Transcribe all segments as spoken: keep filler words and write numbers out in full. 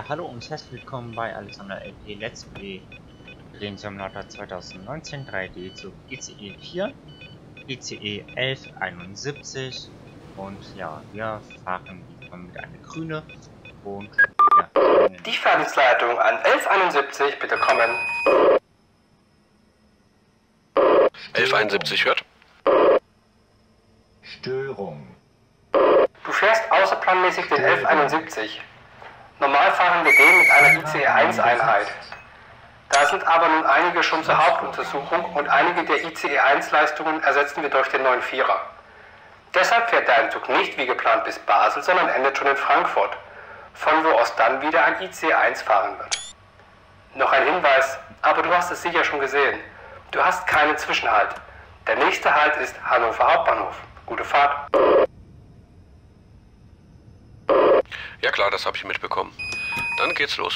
Ja, hallo und herzlich willkommen bei Alexander L P Let's Play den Simulator zweitausendneunzehn drei D zu I C E vier, I C E elf einundsiebzig und ja, wir fahren diesmal mit einer grüne und ja. Die Fahrdienstleitung an elf einundsiebzig, bitte kommen. elf einundsiebzig hört. Störung. Du fährst außerplanmäßig den elf einundsiebzig. Normal fahren wir den mit einer I C E eins Einheit. Da sind aber nun einige schon zur Hauptuntersuchung und einige der I C E eins Leistungen ersetzen wir durch den neuen Vierer. Deshalb fährt der Einzug nicht wie geplant bis Basel, sondern endet schon in Frankfurt, von wo aus dann wieder ein I C E eins fahren wird. Noch ein Hinweis, aber du hast es sicher schon gesehen. Du hast keinen Zwischenhalt. Der nächste Halt ist Hannover Hauptbahnhof. Gute Fahrt. Ja klar, das habe ich mitbekommen. Dann geht's los.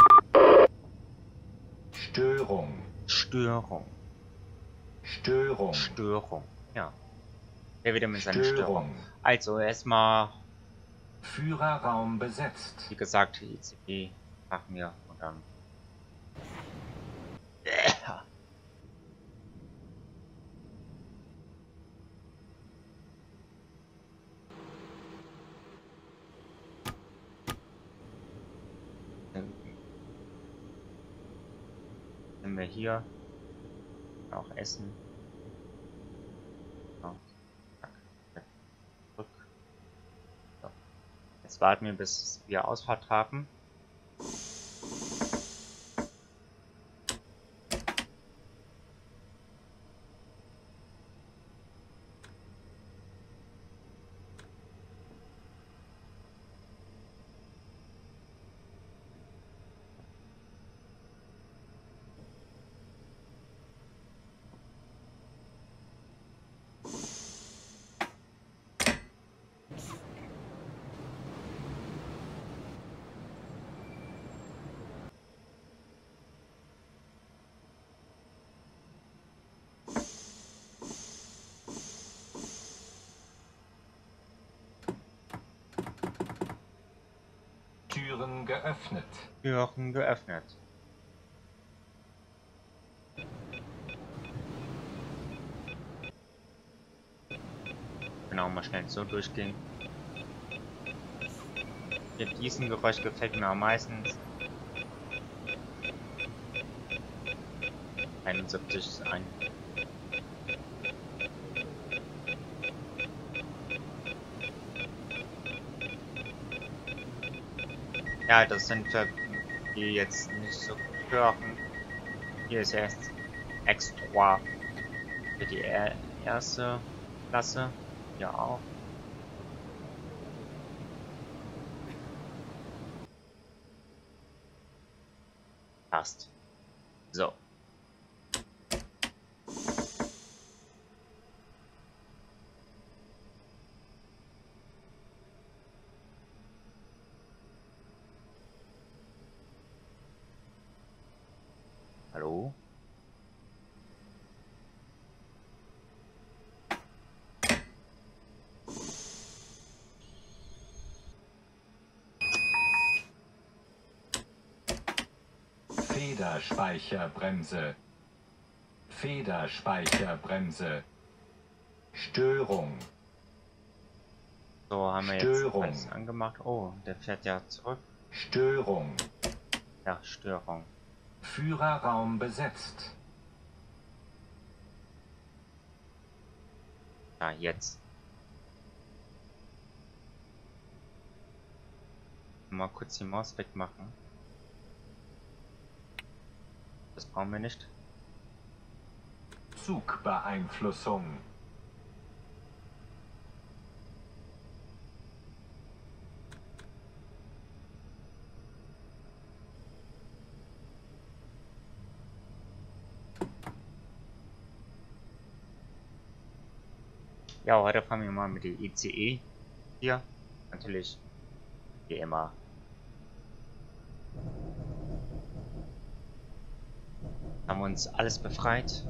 Störung. Störung. Störung. Störung. Ja. Der wieder mit seiner Störung. Störung. Also erstmal, Führerraum besetzt. wie gesagt, I C E machen wir und dann. Ja. Sind wir hier auch essen. Ja. Zurück. So. Jetzt warten wir, bis wir Ausfahrt haben. Türen geöffnet. Türen geöffnet. Genau, mal schnell so durchgehen. Hier, diesen Geräusch gefällt mir am meisten. einundsiebzig ist ein. Ja, das sind für die jetzt nicht so hören. Hier ist erst extra für die erste Klasse. Ja auch. Passt. So. Hallo? Federspeicherbremse. Federspeicherbremse. Störung. So, haben wir Störung. jetzt alles angemacht. Oh, der fährt ja zurück. Störung. Ja, Störung. Führerraum besetzt. Ja, jetzt. Mal kurz die Maus wegmachen. Das brauchen wir nicht. Zugbeeinflussung. Ja, heute fahren wir mal mit der I C E hier. Natürlich, wie immer. Haben wir uns alles befreit.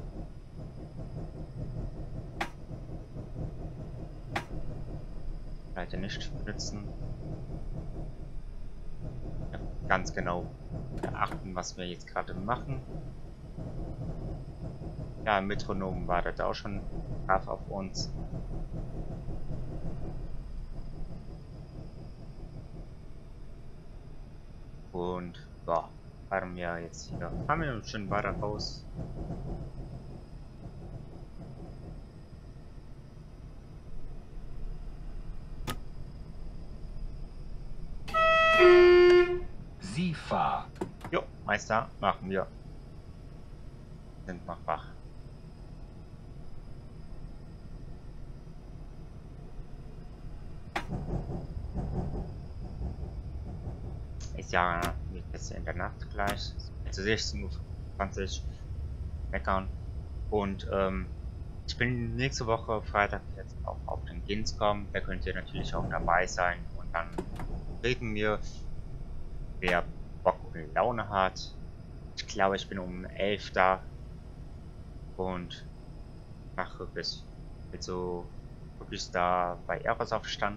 Leider nicht benutzen. Ja, ganz genau beachten, was wir jetzt gerade machen. Ja, Metronom wartet auch schon brav auf uns. Und ja, fahren wir jetzt hier. Fahren wir schon weiter raus. SIFA. Jo, Meister, machen wir. Sind noch wach. Ist ja jetzt in der Nacht gleich. Also sechzehn Uhr zwanzig meckern. Und ähm, ich bin nächste Woche Freitag jetzt auch auf den Gamescom. Da könnt ihr natürlich auch dabei sein. Und dann reden wir, wer Bock und Laune hat. Ich glaube, ich bin um elf da. Und mache bis also wirklich da bei Aerosoft stand.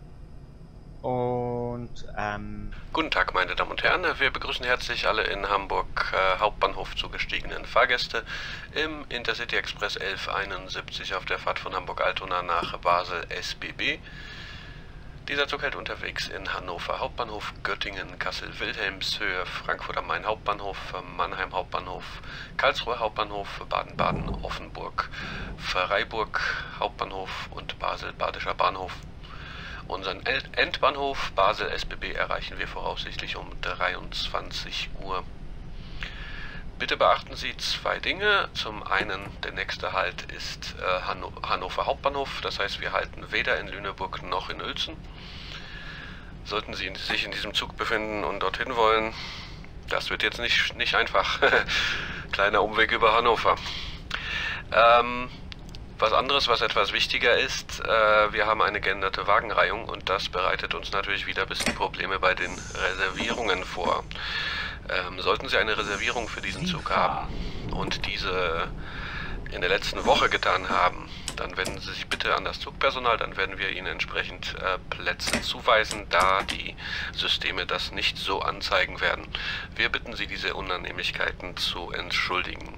Und ähm, Guten Tag, meine Damen und Herren. Wir begrüßen herzlich alle in Hamburg äh, Hauptbahnhof zugestiegenen Fahrgäste im Intercity Express elf einundsiebzig auf der Fahrt von Hamburg-Altona nach Basel S B B. Dieser Zug hält unterwegs in Hannover Hauptbahnhof, Göttingen, Kassel-Wilhelmshöhe, Frankfurt am Main Hauptbahnhof, Mannheim Hauptbahnhof, Karlsruhe Hauptbahnhof, Baden-Baden, Offenburg, Freiburg Hauptbahnhof und Basel Badischer Bahnhof. Unseren Endbahnhof Basel S B B erreichen wir voraussichtlich um dreiundzwanzig Uhr. Bitte beachten Sie zwei Dinge. Zum einen, der nächste Halt ist äh, Hanno Hannover Hauptbahnhof. Das heißt, wir halten weder in Lüneburg noch in Uelzen. Sollten Sie sich in diesem Zug befinden und dorthin wollen, das wird jetzt nicht, nicht einfach. Kleiner Umweg über Hannover. Ähm, was anderes, was etwas wichtiger ist, äh, wir haben eine geänderte Wagenreihung und das bereitet uns natürlich wieder ein bisschen Probleme bei den Reservierungen vor. Ähm, sollten Sie eine Reservierung für diesen Zug haben und diese in der letzten Woche getan haben, dann wenden Sie sich bitte an das Zugpersonal, dann werden wir Ihnen entsprechend äh, Plätze zuweisen, da die Systeme das nicht so anzeigen werden. Wir bitten Sie, diese Unannehmlichkeiten zu entschuldigen.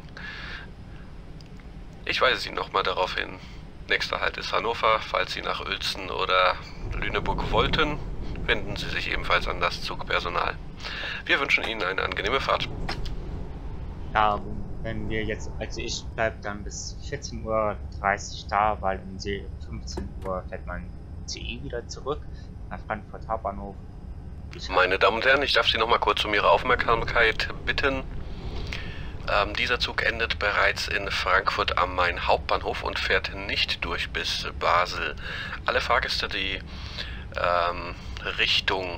Ich weise Sie nochmal darauf hin, nächster Halt ist Hannover. Falls Sie nach Uelzen oder Lüneburg wollten, wenden Sie sich ebenfalls an das Zugpersonal. Wir wünschen Ihnen eine angenehme Fahrt. ja, wenn wir jetzt, also ich bleibe dann bis vierzehn Uhr dreißig da, weil um fünfzehn Uhr fährt mein C E wieder zurück nach Frankfurt Hauptbahnhof. Ich Meine Damen und Herren, ich darf Sie noch mal kurz um Ihre Aufmerksamkeit bitten. Ähm, dieser Zug endet bereits in Frankfurt am Main Hauptbahnhof und fährt nicht durch bis Basel. Alle Fahrgäste, die ähm, Richtung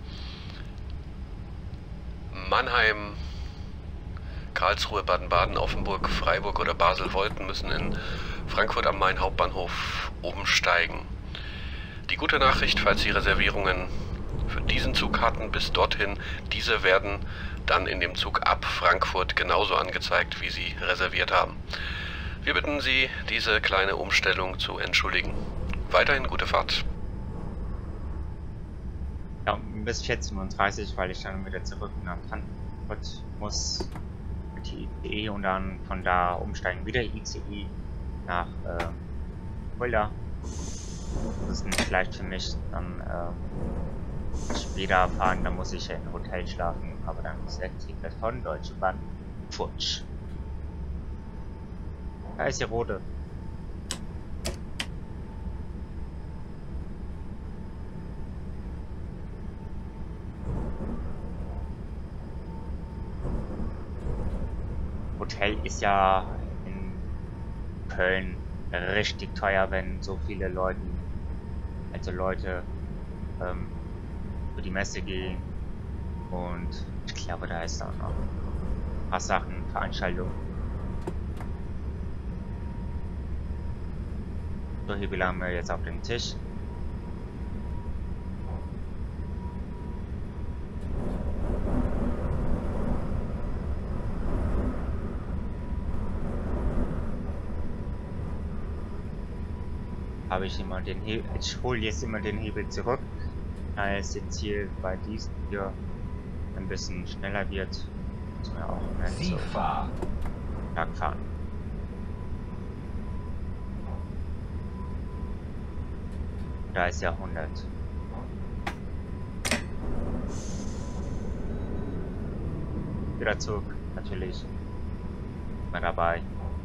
Mannheim, Karlsruhe, Baden-Baden, Offenburg, Freiburg oder Basel wollten, müssen in Frankfurt am Main Hauptbahnhof umsteigen. Die gute Nachricht, falls Sie Reservierungen für diesen Zug hatten bis dorthin, diese werden dann in dem Zug ab Frankfurt genauso angezeigt, wie Sie reserviert haben. Wir bitten Sie, diese kleine Umstellung zu entschuldigen. Weiterhin gute Fahrt. Ja, bis vierzehn Uhr dreißig, weil ich dann wieder zurück nach Frankfurt muss mit I C E und dann von da umsteigen wieder I C E nach ähm, Fulda. Das ist nicht leicht für mich, dann ähm, später fahren, dann muss ich ja im Hotel schlafen, aber dann ist der Ticket von Deutsche Bahn futsch. Da ist die rote. Hotel ist ja in Köln richtig teuer, wenn so viele Leute, also Leute ähm, für die Messe gehen, und ich glaube, da ist auch noch ein paar Sachen, Veranstaltungen. So, Hebel haben wir jetzt auf dem Tisch. Habe ich immer den Hebel, ich hole jetzt immer den Hebel zurück, als jetzt hier bei diesem hier ein bisschen schneller wird, müssen wir auch nicht Sie so fahr. stark fahren. Da ist ja hundert. Wieder Zug, natürlich. Mal dabei.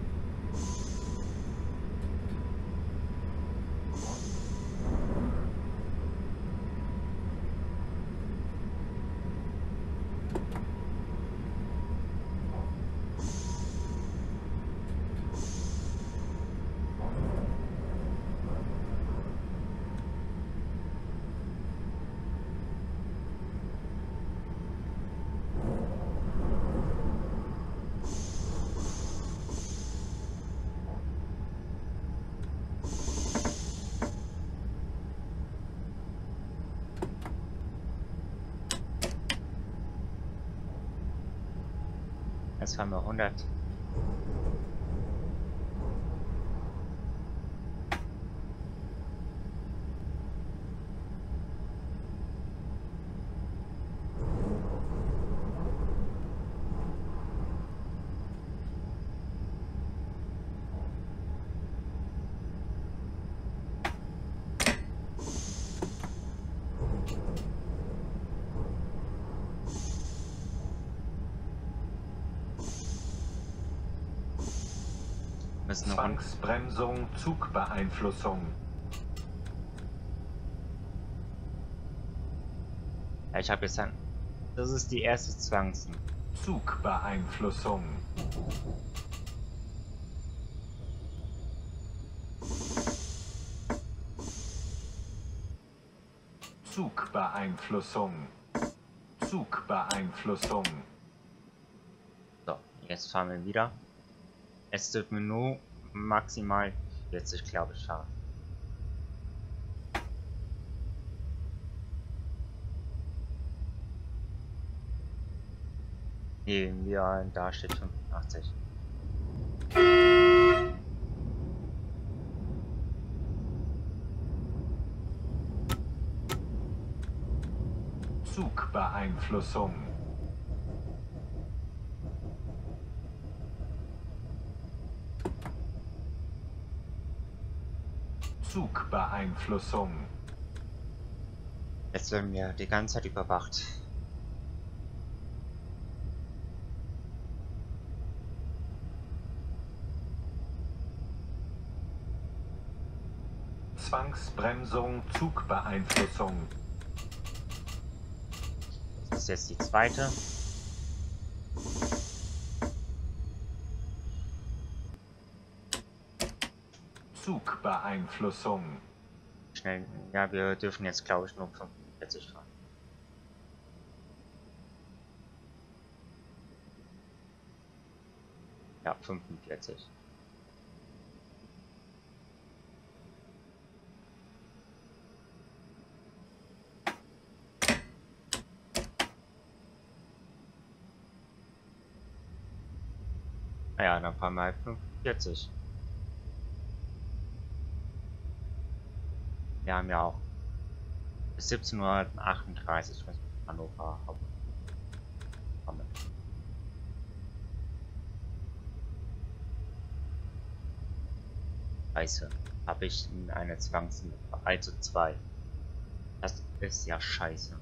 Jetzt fahren wir hundert. Müssen noch un- Zwangsbremsung, Zugbeeinflussung. Ja, ich habe jetzt dann. Das ist die erste Zwangsen. Zugbeeinflussung. Zugbeeinflussung. Zugbeeinflussung. So, jetzt fahren wir wieder. Es dürfen wir nur maximal vierzig, glaube ich, fahren. Nee, wir, da steht fünfundachtzig. Zugbeeinflussung. Zugbeeinflussung. Jetzt werden wir die ganze Zeit überwacht. Zwangsbremsung, Zugbeeinflussung. Das ist jetzt die zweite. Zugbeeinflussung. Schnell. Ja, wir dürfen jetzt, glaube ich, nur fünfundvierzig fahren. Ja, fünfundvierzig. Ja, dann fahren wir halt fünfundvierzig. Wir haben ja auch bis siebzehn Uhr achtunddreißig müssen wir Hannover kommen. Scheiße, habe ich in eine Zwangs... also zwei. Das ist ja scheiße.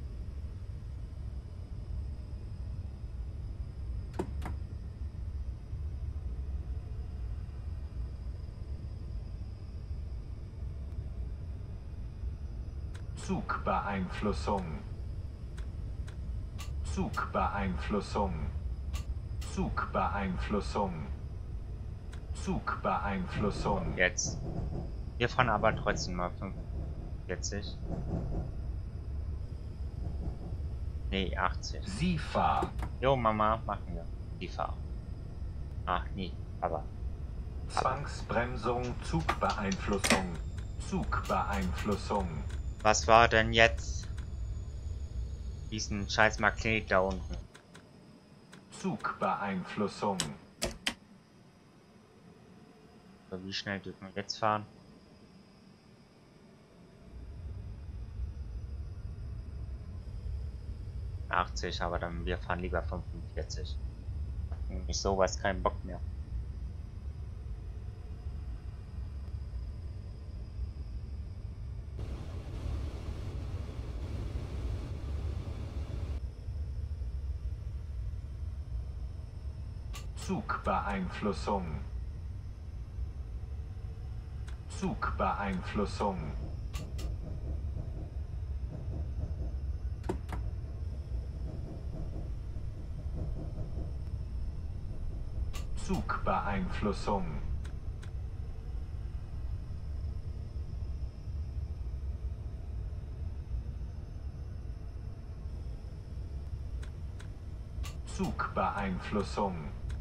Zugbeeinflussung. Zugbeeinflussung. Zugbeeinflussung. Zugbeeinflussung. Jetzt. Wir fahren aber trotzdem mal fünfundvierzig. Nee, achtzig. Sie fahr. Jo, Mama, machen wir. Die Fahr. Ach, nee, aber. Zwangsbremsung, Zugbeeinflussung. Zugbeeinflussung. Was war denn jetzt? Diesen scheiß Magnet da unten. Zugbeeinflussung. So, wie schnell dürfen wir jetzt fahren? achtzig, aber dann wir fahren lieber fünfundvierzig. Nicht sowas, keinen Bock mehr. Zugbeeinflussung. Zugbeeinflussung. Zugbeeinflussung. Zugbeeinflussung.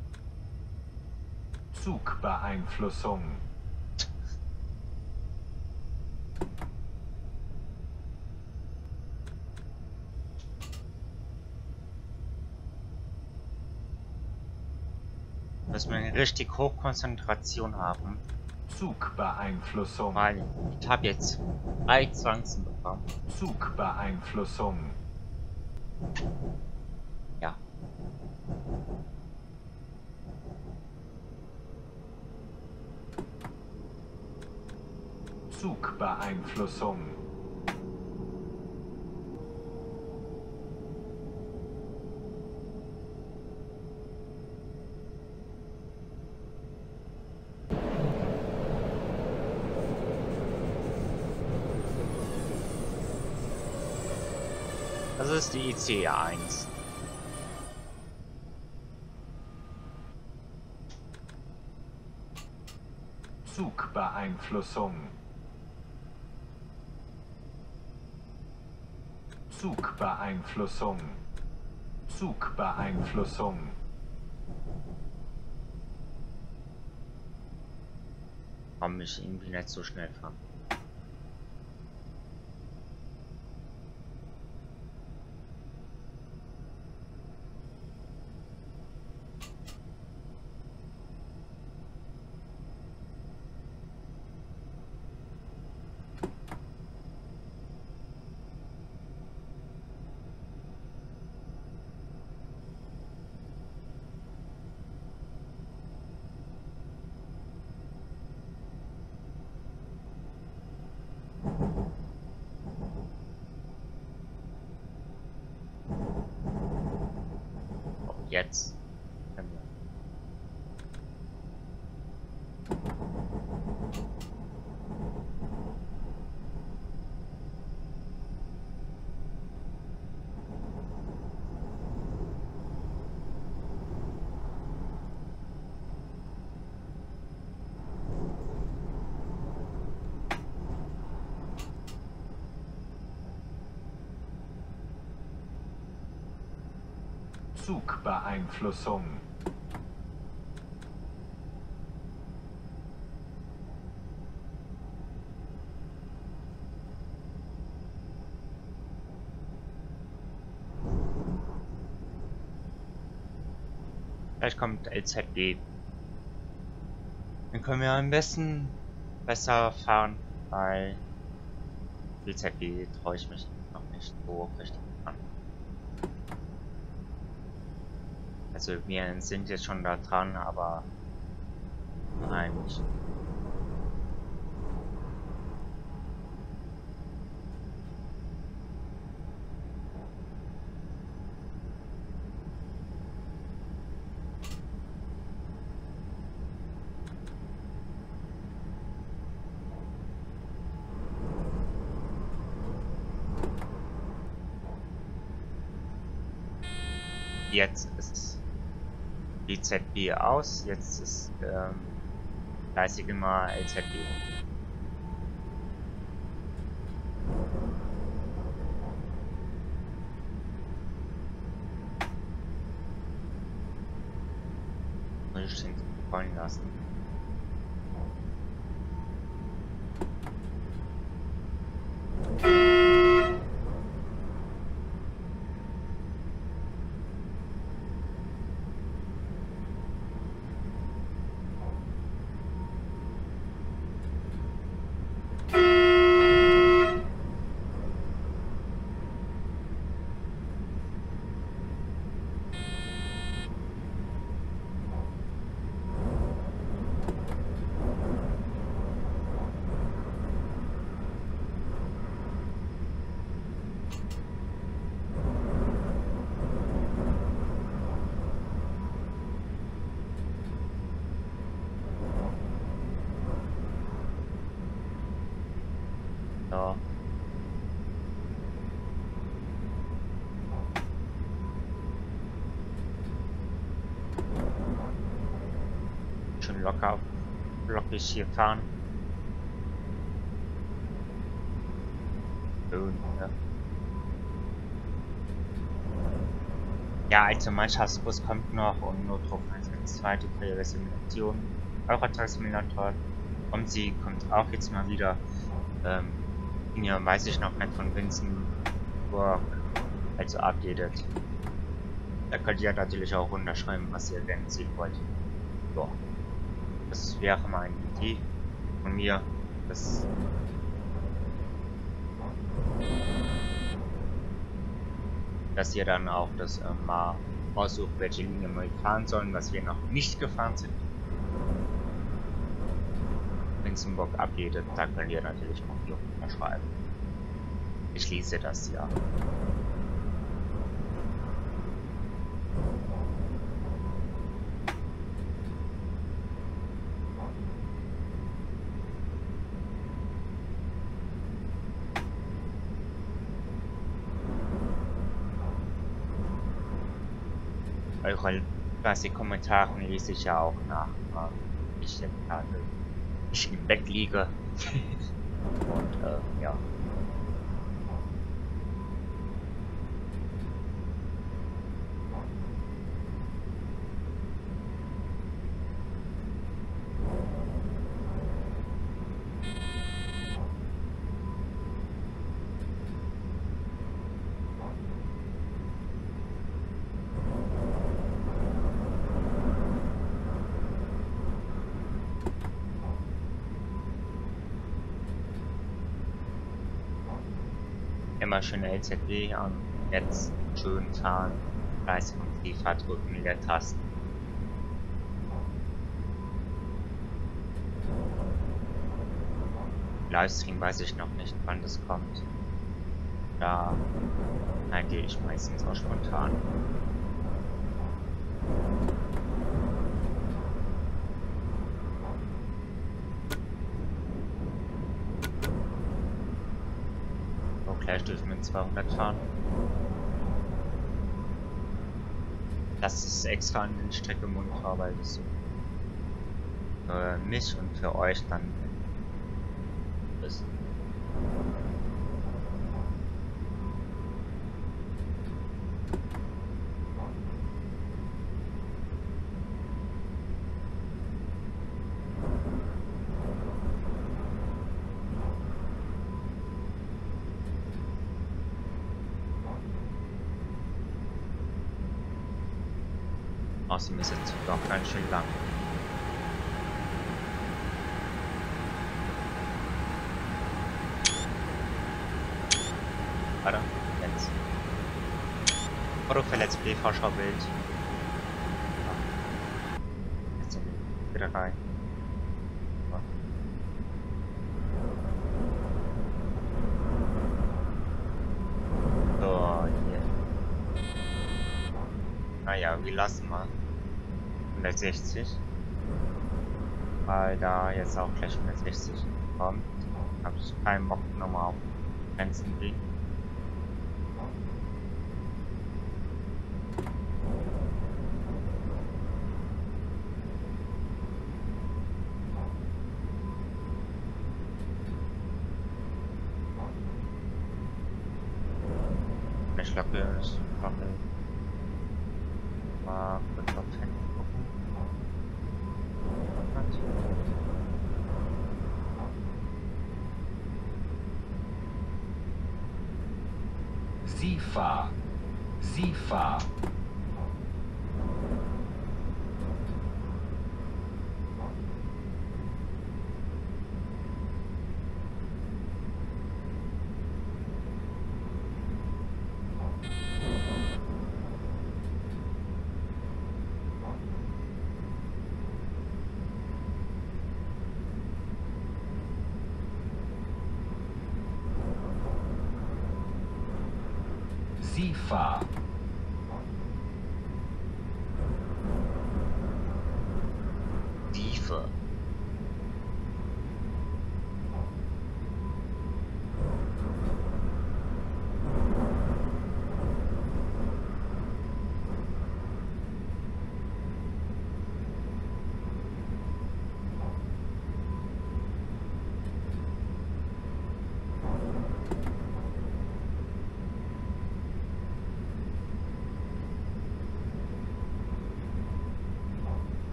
Zugbeeinflussung. Müssen wir eine richtig hohe Konzentration haben. Zugbeeinflussung. Weil ich habe jetzt drei Chancen bekommen. Zugbeeinflussung. Ja. Zugbeeinflussung. Das ist die I C E eins. Zugbeeinflussung. Zugbeeinflussung. Zugbeeinflussung. Komm, ich irgendwie nicht so schnell fahren. Jetzt. Zugbeeinflussung. Gleich kommt L Z B. Dann können wir am besten besser fahren, weil L Z B traue ich mich noch nicht so richtig an. Also wir sind jetzt schon da dran, aber eigentlich. Jetzt ist L Z B aus, jetzt ist ähm, fleißig immer L Z B. Muss ich den fallen lassen. So. Schon locker, lockig hier fahren. Schön, ja. Ja, also Mannschaftsbus kommt noch und Notruf eins eins zwei, die Karriere Simulation, Eurotag Simulator. Und sie kommt auch jetzt mal wieder. Ähm, ja, weiß ich noch nicht von Vincenburg, also updated. Da könnt ihr natürlich auch runterschreiben, was ihr denn sehen wollt. So. Das wäre mal eine Idee von mir. Das dass ihr dann auch das äh, mal aussucht, welche Linie wir fahren sollen, was wir noch nicht gefahren sind. Vincenburg updated, da könnt ihr natürlich auch hier unterschreiben. Ich lese das ja. Eure quasi Kommentare lese ich ja auch nach. Ich jetzt gerade ich im Bett liege. Und äh, ja. Immer schön L Z W an, jetzt schön fahren, fleißig und tiefer drücken der Tasten. Livestream weiß ich noch nicht, wann das kommt. Da neige ich meistens auch spontan. Gleich dürfen wir zweihundert fahren. Das ist extra an den Strecke Mundra, weil das für mich und für euch dann ist. Außerdem ist jetzt doch ganz schön lang. Warte, jetzt. Foto für Let's Play Vorschaubild. Jetzt sind wir wieder rein. So, hier. Naja, wir lassen mal hundertsechzig, weil da jetzt auch gleich hundertsechzig kommt. Habe ich keinen Bock nochmal auf Grenzen liegen. Ich glaube, ich glaube, mal kurz auf Handy gucken. Sifa. Sifa. Sifa. Tiefe.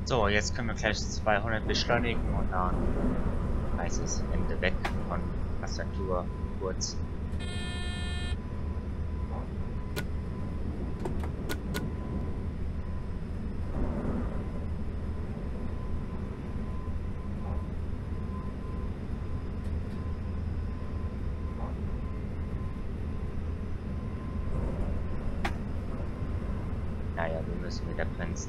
So, jetzt können wir gleich zweihundert beschleunigen und dann heißt es Ende weg von Tastatur kurz. Naja, wir müssen wieder bremsen.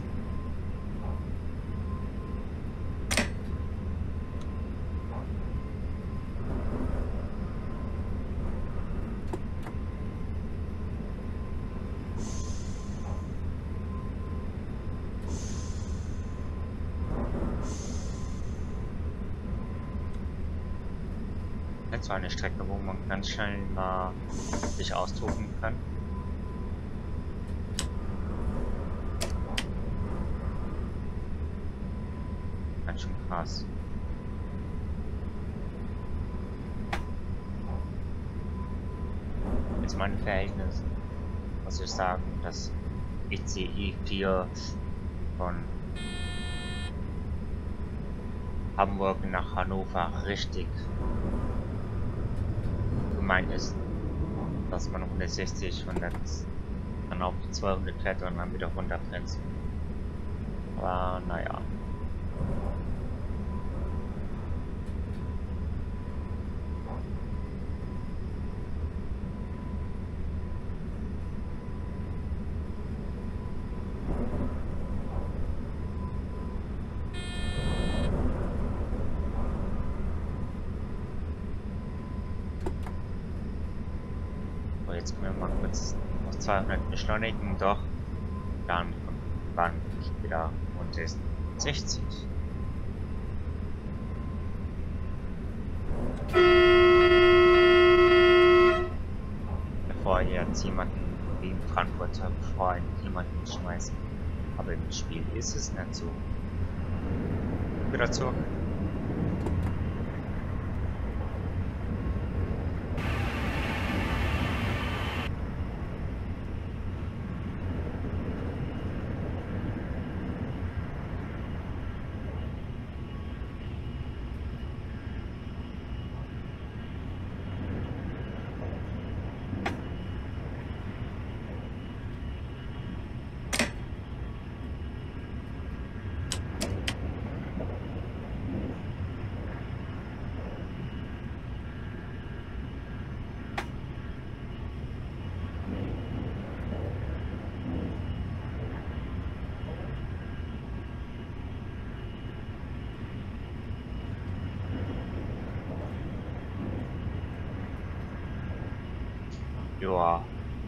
Jetzt war eine Strecke, wo man ganz schnell mal sich austoben kann. Ganz schön krass. Jetzt mein Verhältnis muss ich sagen, dass I C E vier von Hamburg nach Hannover richtig gemeint ist, dass man hundertsechzig, hundert, dann auf zweihundert fährt und dann wieder runterbremst. Aber naja. Jetzt können wir mal kurz auf zweihundert beschleunigen, doch dann waren wir wieder hundertsechzig. Bevor jetzt jemanden wie in Frankfurter vor einen jemanden schmeißen. Aber im Spiel ist es nicht so. Wieder zurück. Ja.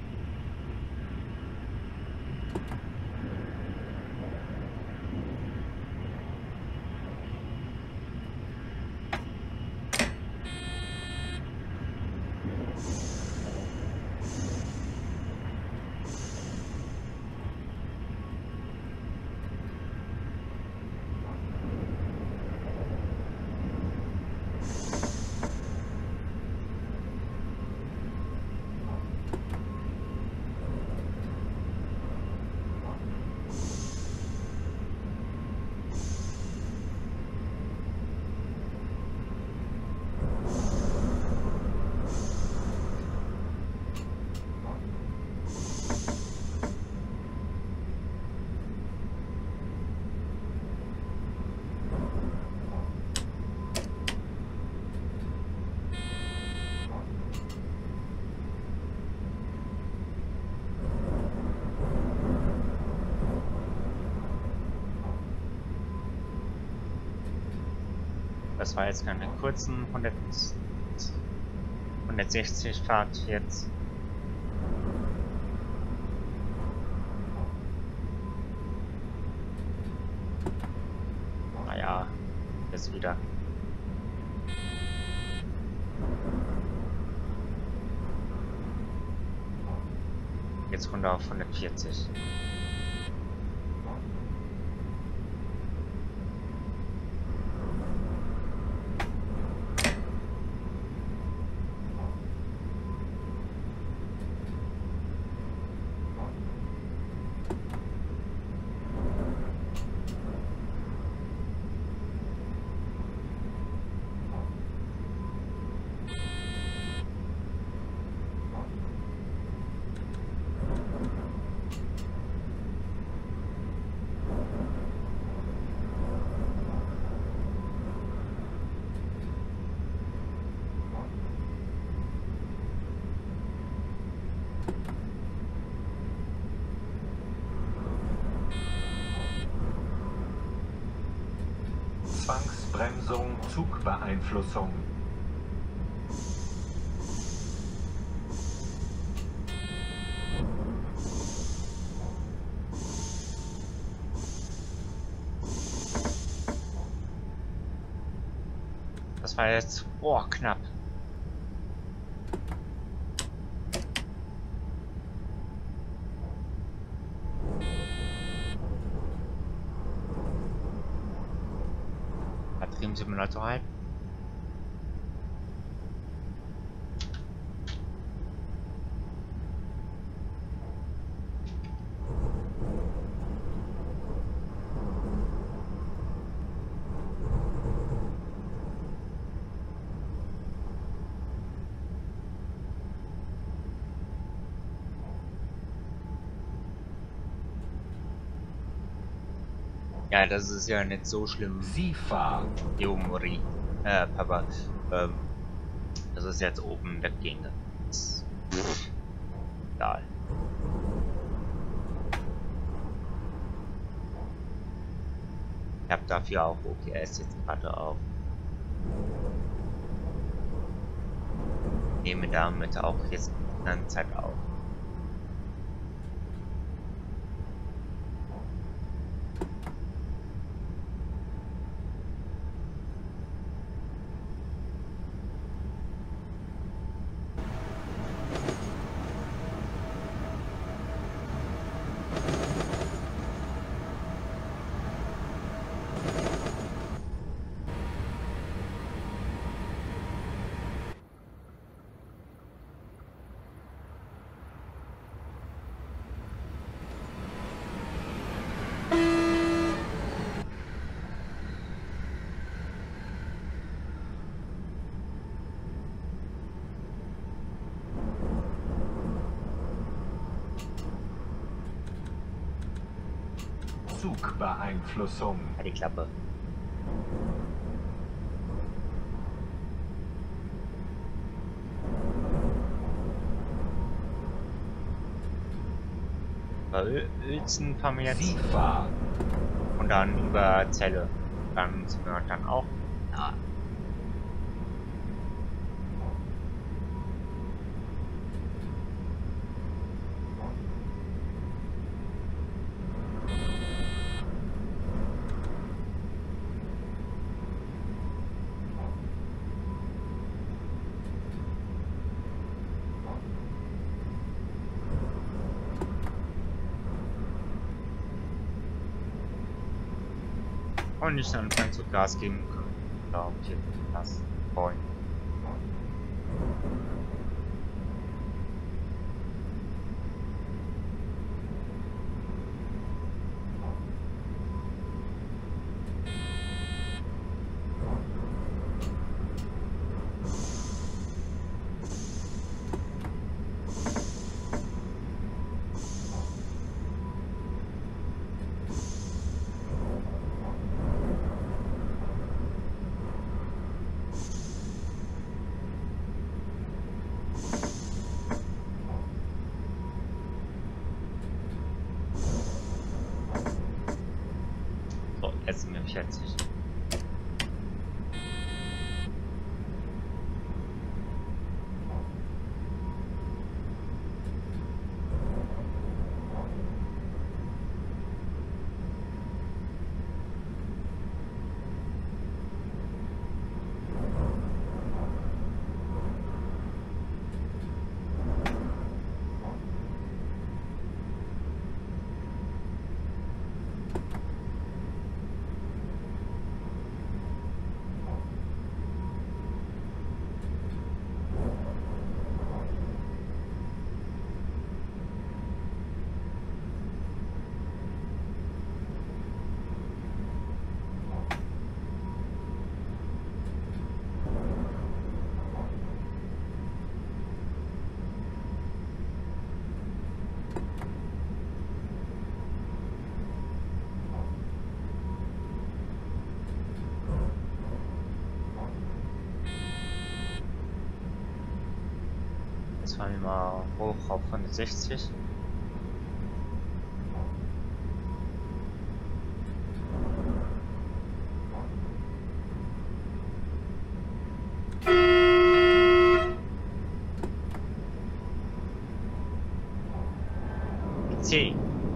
Das war jetzt keine kurzen hundert, hundertsechzig Fahrt jetzt. Naja, jetzt wieder. Jetzt runter auf hundertvierzig. Zugbeeinflussung. Das war jetzt, oh, knapp. Batterien-Simulator halt. Ja, das ist ja nicht so schlimm. SIFA. Jo, Mori. Äh, Papa. Ähm, das ist jetzt oben weggehen. Das ist egal. Ich habe dafür auch O P S jetzt gerade auf. Nehme damit auch jetzt die ganze Zeit auf. Zugbeeinflussung. Ja, die Klappe. Über Uelzen fahren wir jetzt. SIFA. Und dann über Zelle. Dann sind wir dann auch. Ja. Und nicht dann anfangen zu Gas geben können. Glaube ich jetzt das wollen. So, jetzt sind wir vierzig. Jetzt fahren wir mal hoch auf hundertsechzig. C.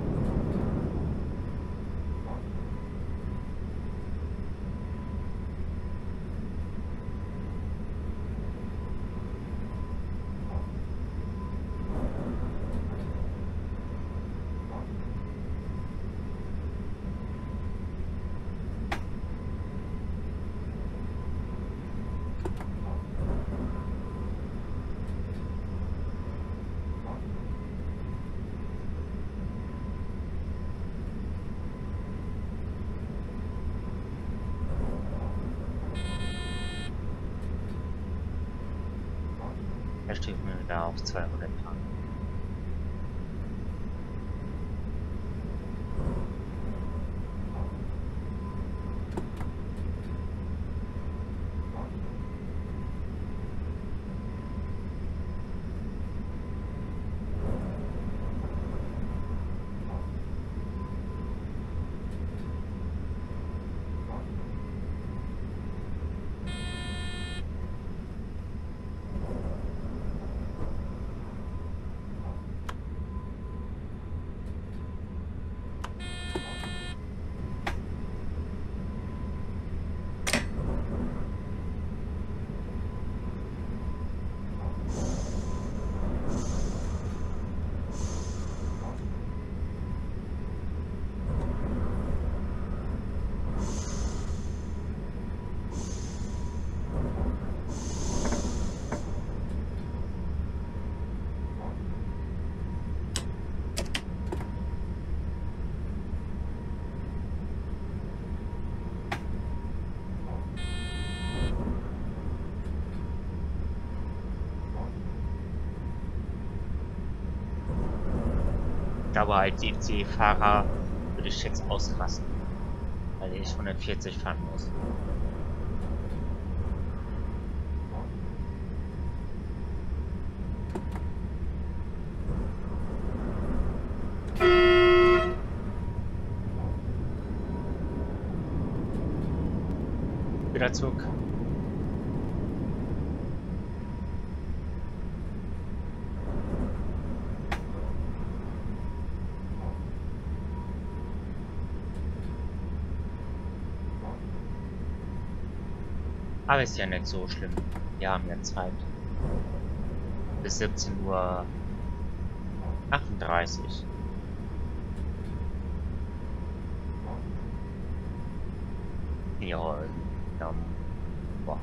Da steht mir wieder auf zweihundert fahren. Aber als I C-Fahrer würde ich jetzt ausrasten, weil ich hundertvierzig fahren muss. Wieder Zug. Aber ist ja nicht so schlimm. Wir haben ja Zeit. Bis siebzehn Uhr achtunddreißig. Ja, ähm, boah.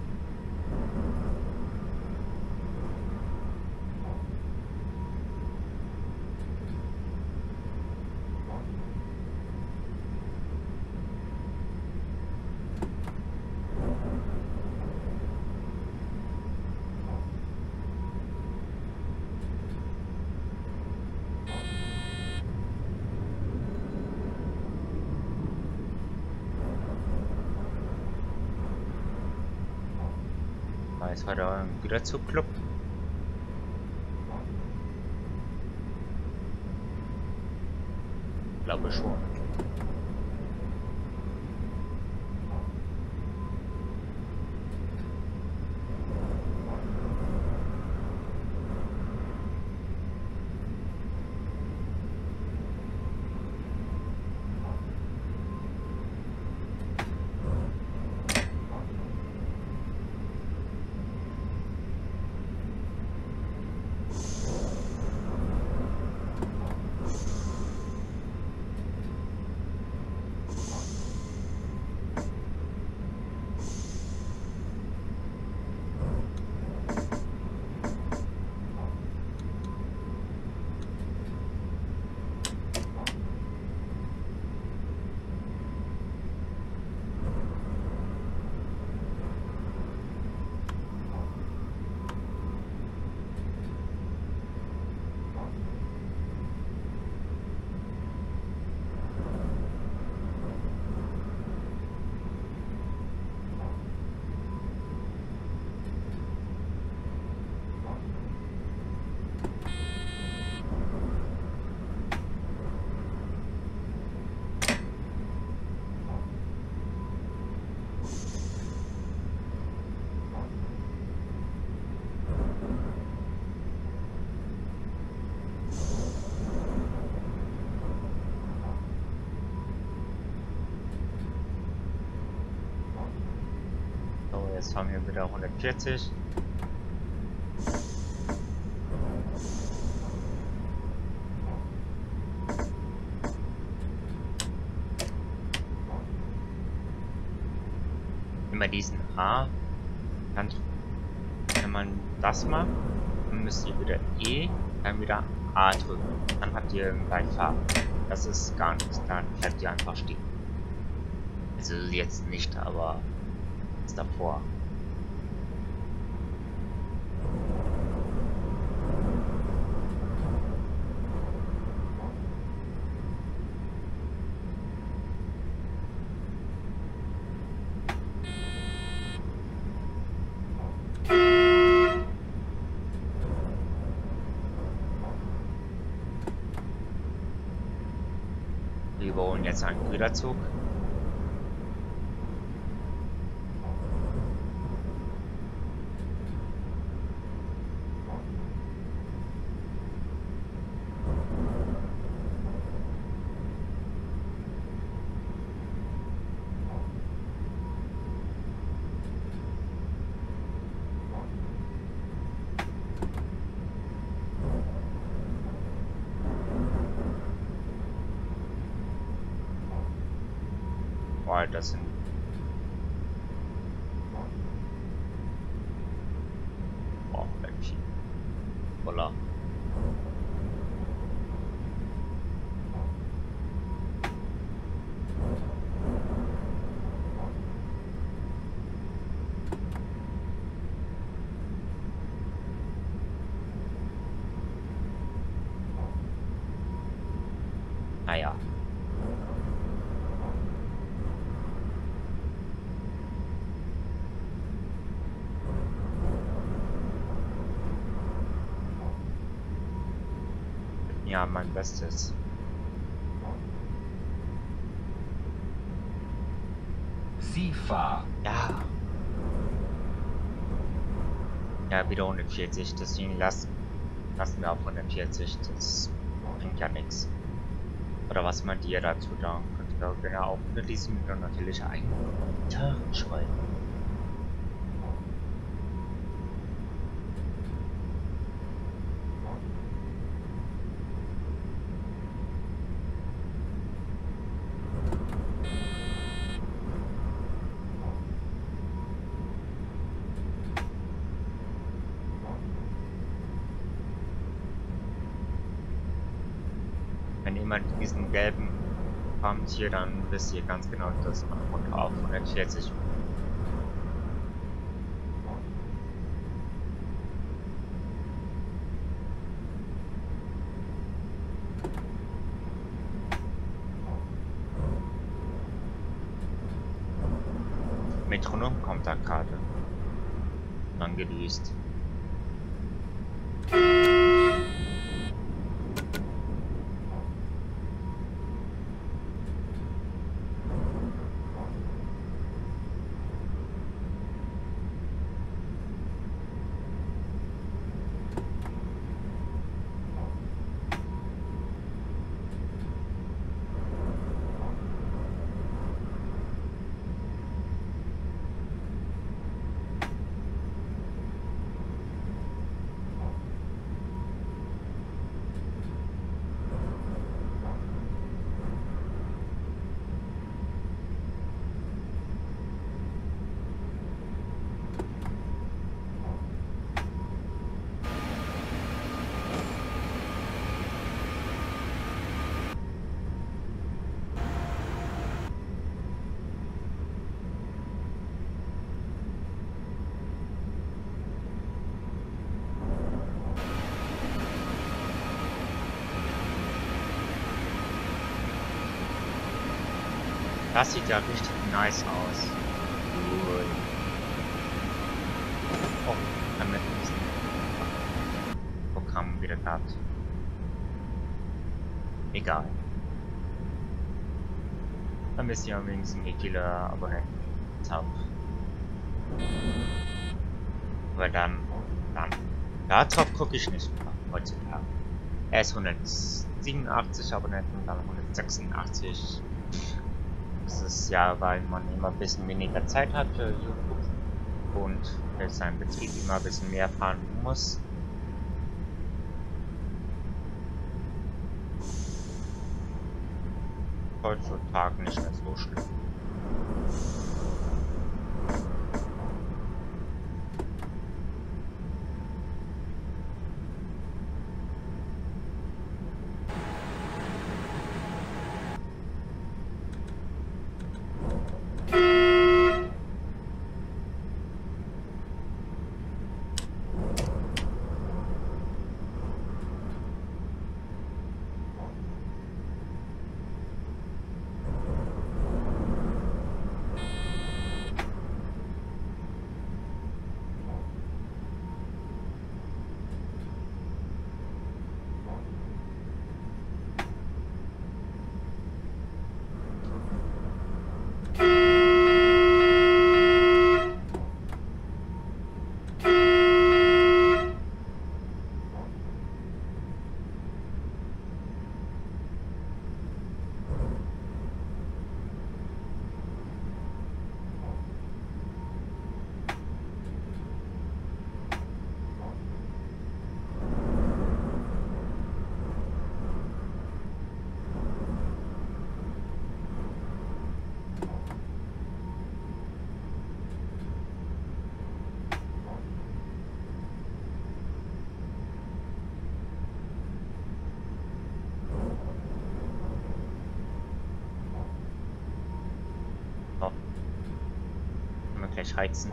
Jetzt war da wieder zu Club. Glaube schon. Jetzt haben wir wieder hundertvierzig. Immer diesen A. Dann, wenn man das macht, dann müsst ihr wieder E, dann wieder A drücken. Dann habt ihr gleich Farbe. Das ist gar nichts. Dann bleibt ihr einfach stehen. Also jetzt nicht, aber jetzt davor. Wir überholen jetzt einen Güterzug. Boah, das sind... Boah, Männchen. Voller. Naja. Ja, mein Bestes. Sie fahr. Ja. Ja, wieder hundertvierzig, deswegen lassen, lassen wir auf hundertvierzig. Das bringt ja nichts. Oder was meint ihr dazu? Da könnt ihr gerne auch unter diesem Video natürlich einen Kommentar schreiben. Wenn jemand diesen gelben kommt hier, dann wisst ihr ganz genau, dass man runter auf hundertvierzig. Metronom kommt da gerade. Dann gedüst. Das sieht ja richtig nice aus. Cool. Oh, haben wir diesen Programm wieder gehabt. Egal. Dann wisst ihr wenigstens, wie viele Abonnenten ich habe. Aber dann, dann, darauf gucke ich nicht mehr heutzutage. Erst hundertsiebenundachtzig Abonnenten, dann hundertsechsundachtzig. Das ist ja, weil man immer ein bisschen weniger Zeit hat für YouTube. und für seinen Betrieb immer ein bisschen mehr fahren muss. Heutzutage nicht mehr so schlimm. Gleich heizen.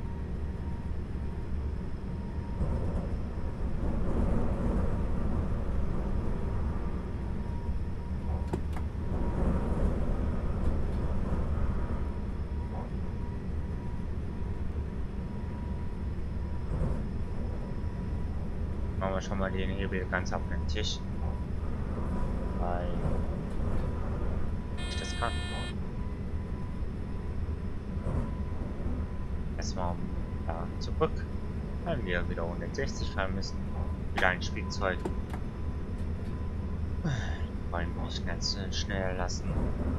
Machen wir schon mal den Hebel ganz auf den Tisch, weil ich das kann. Erstmal ja, zurück, weil wir wieder hundertsechzig fahren müssen. Wieder ein Spielzeug. Wir wollen mich ganz schnell lassen.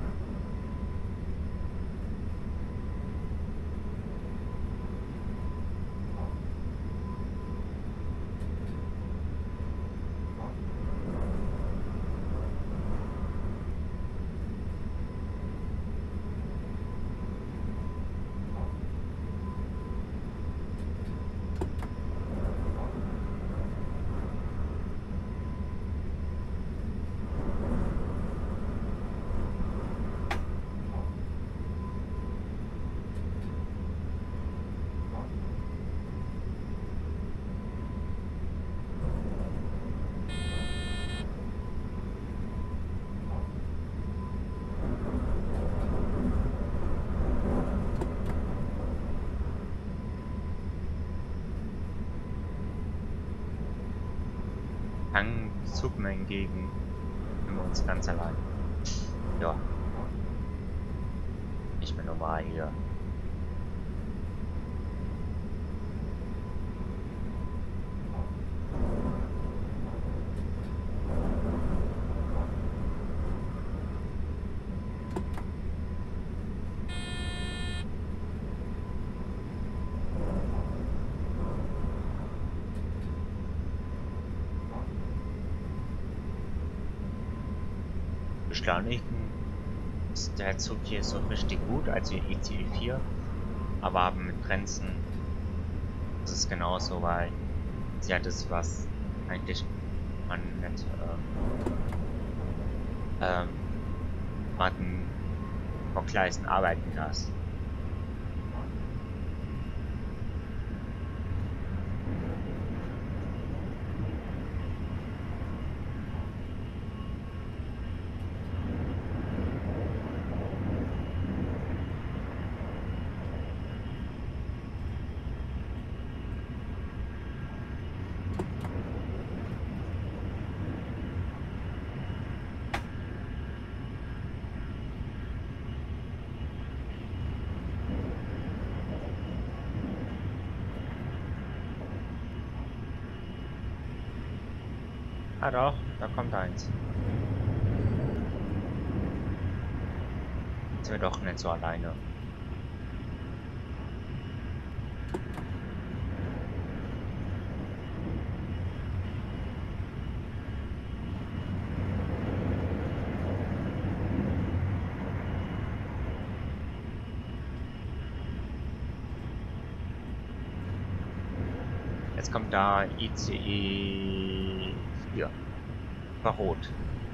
Zug mir entgegen. Sind wir uns ganz allein. Ja. Ich bin normal hier. Beschleunigen ist der Zug hier so richtig gut, also I C E vier, aber mit Grenzen ist es genauso, weil sie hat es, was eigentlich man nicht ähm, ähm, man vor Gleisen arbeiten lässt. Ah doch, da kommt eins. Sind wir doch nicht so alleine. jetzt kommt da I C E vier. War rot.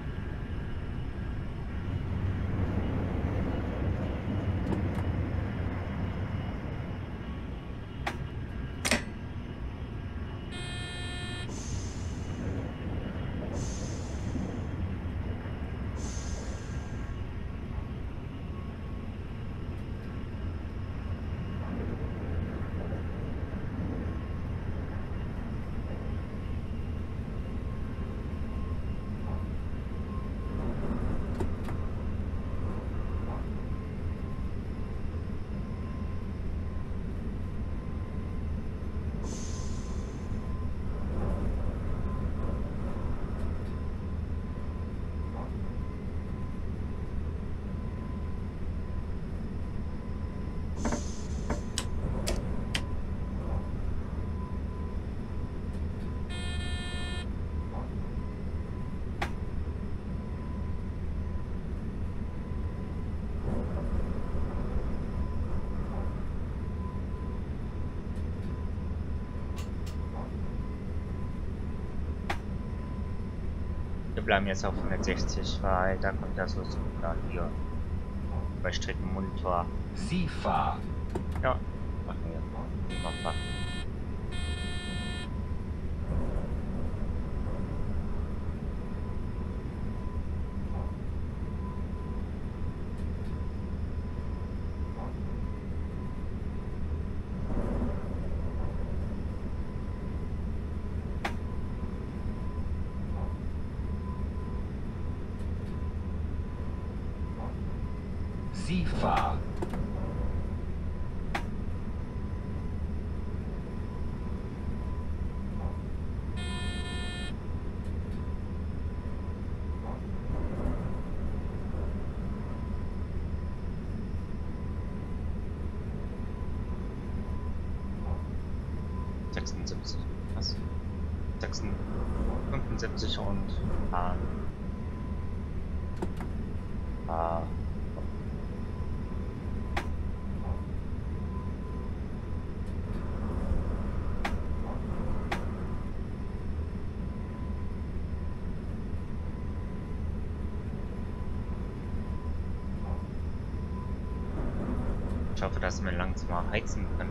Wir bleiben jetzt auf hundertsechzig, weil da kommt das so dann hier bei Streckenmonitor. Sie fahren. Ja, machen wir. Machbar. Sie fahren. sechsundsiebzig. Was? fünfundsiebzig und fahren. Ah. Ich hoffe, dass wir langsam mal heizen können.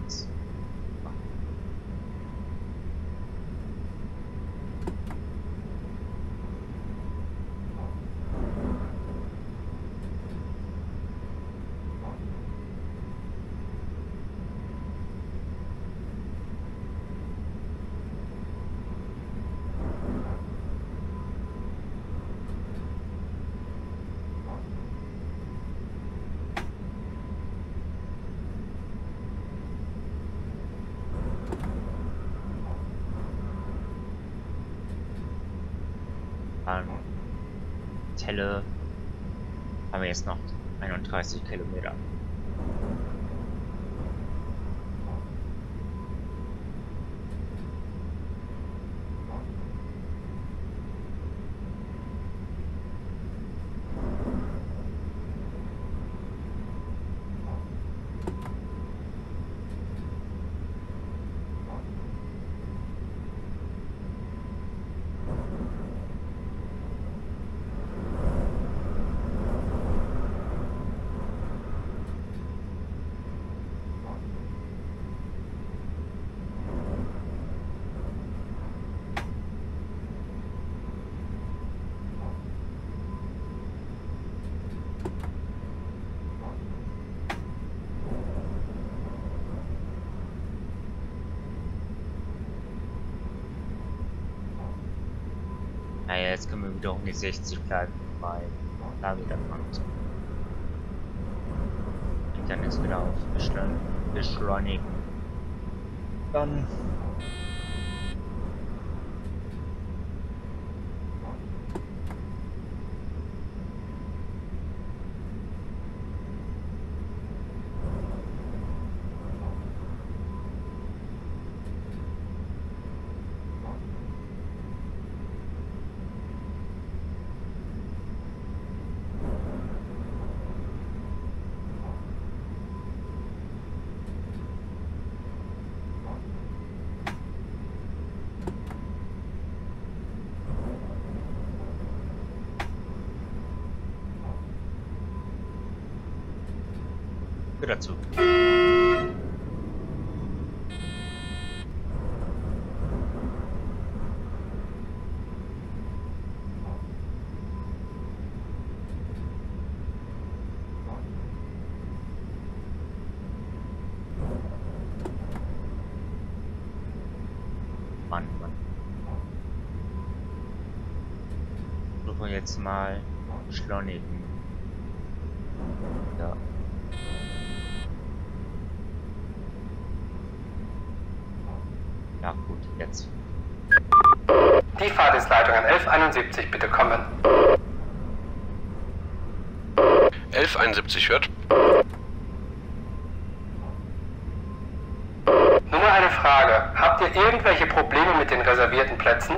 Telle haben wir jetzt noch einunddreißig Kilometer. Naja, jetzt können wir wieder um die sechzig bleiben, weil da wieder kommt. Und dann ist wieder auf Beschleunigen. Dann Wieder zu. Mann, Mann. Versuchen wir jetzt mal beschleunigen. Ja. Ja gut, jetzt. Die Fahrt ist Leitung an elf einundsiebzig, bitte kommen. elf einundsiebzig hört. Nur mal eine Frage. Habt ihr irgendwelche Probleme mit den reservierten Plätzen?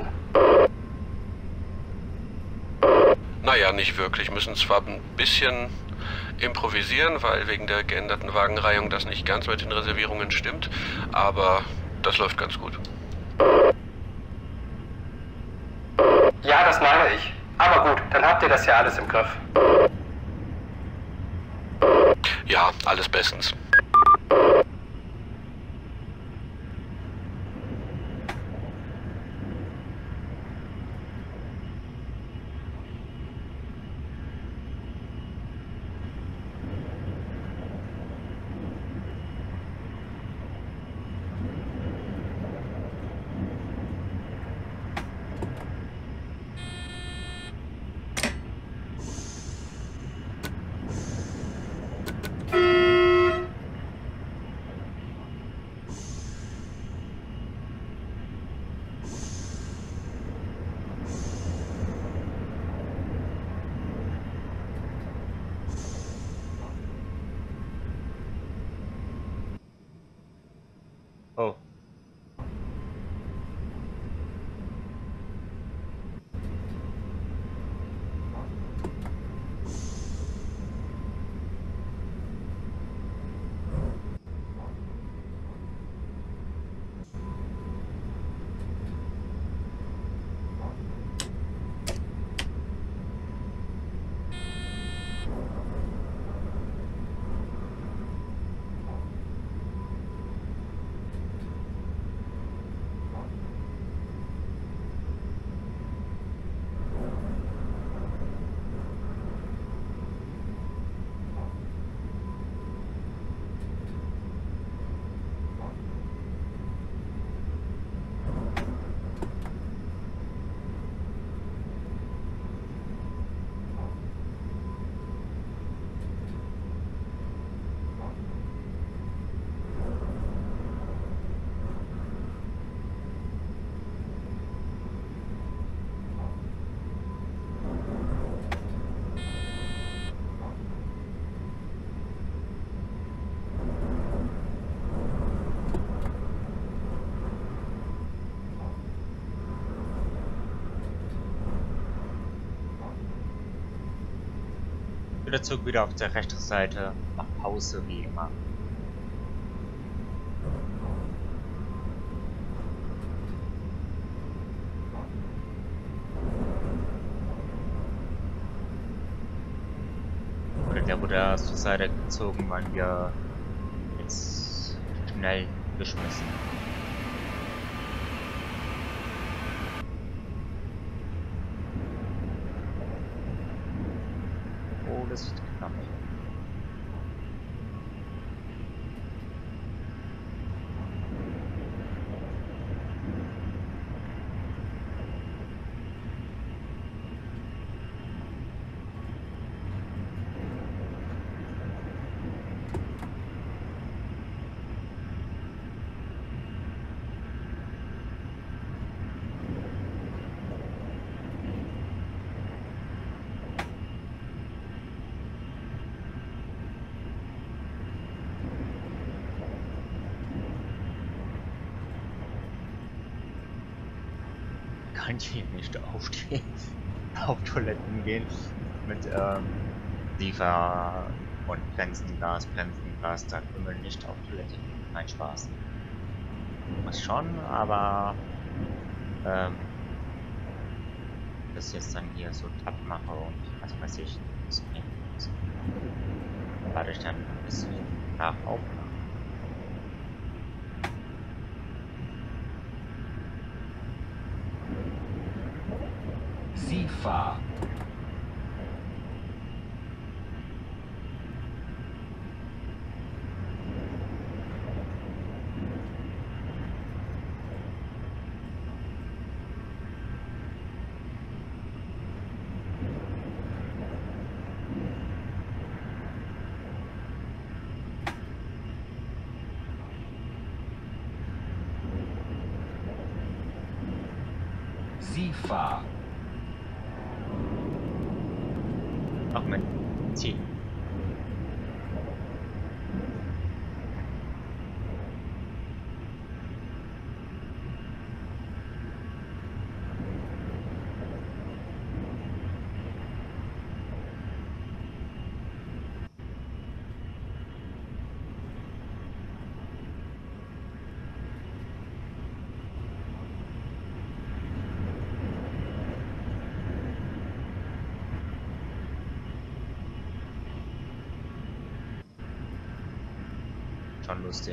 Naja, nicht wirklich. Müssen zwar ein bisschen improvisieren, weil wegen der geänderten Wagenreihung das nicht ganz mit den Reservierungen stimmt, aber das läuft ganz gut. Ja, das meine ich. Aber gut, dann habt ihr das ja alles im Griff. Ja, alles bestens. Oh. Der Zug wieder auf der rechten Seite, macht Pause wie immer. Oder der wurde zur Seite gezogen, weil wir jetzt schnell geschmissen. Das ist knapp. Kann ich nicht auf die auf Toiletten gehen mit ähm, Liefer und Bremsengas, Bremsengas, da können wir nicht auf Toilette gehen. Kein Spaß. Muss schon, aber ähm, das jetzt dann hier so tapp mache und was weiß ich, das bringt nichts. Lade ich dann ein bisschen nach auf. SIFA. SIFA. Ach mein Ziel. Schon lustig.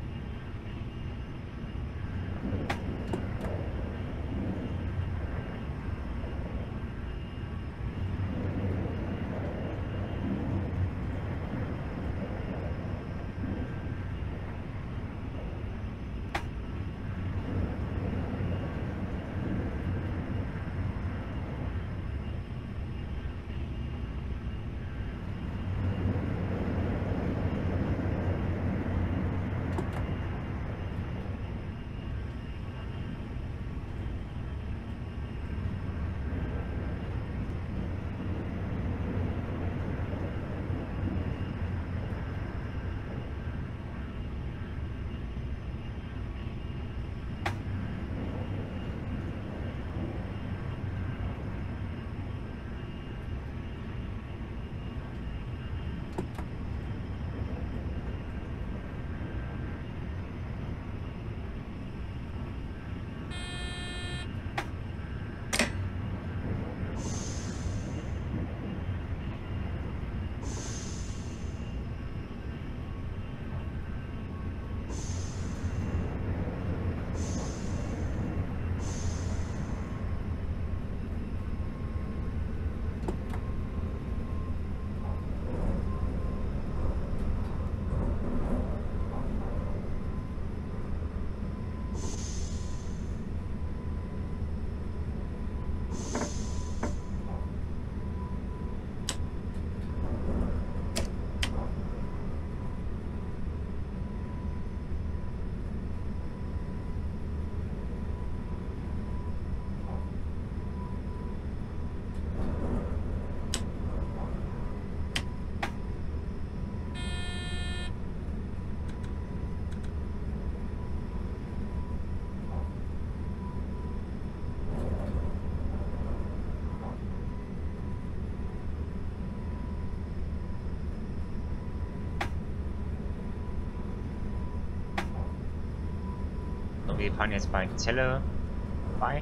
Wir fahren jetzt bei Zelle vorbei.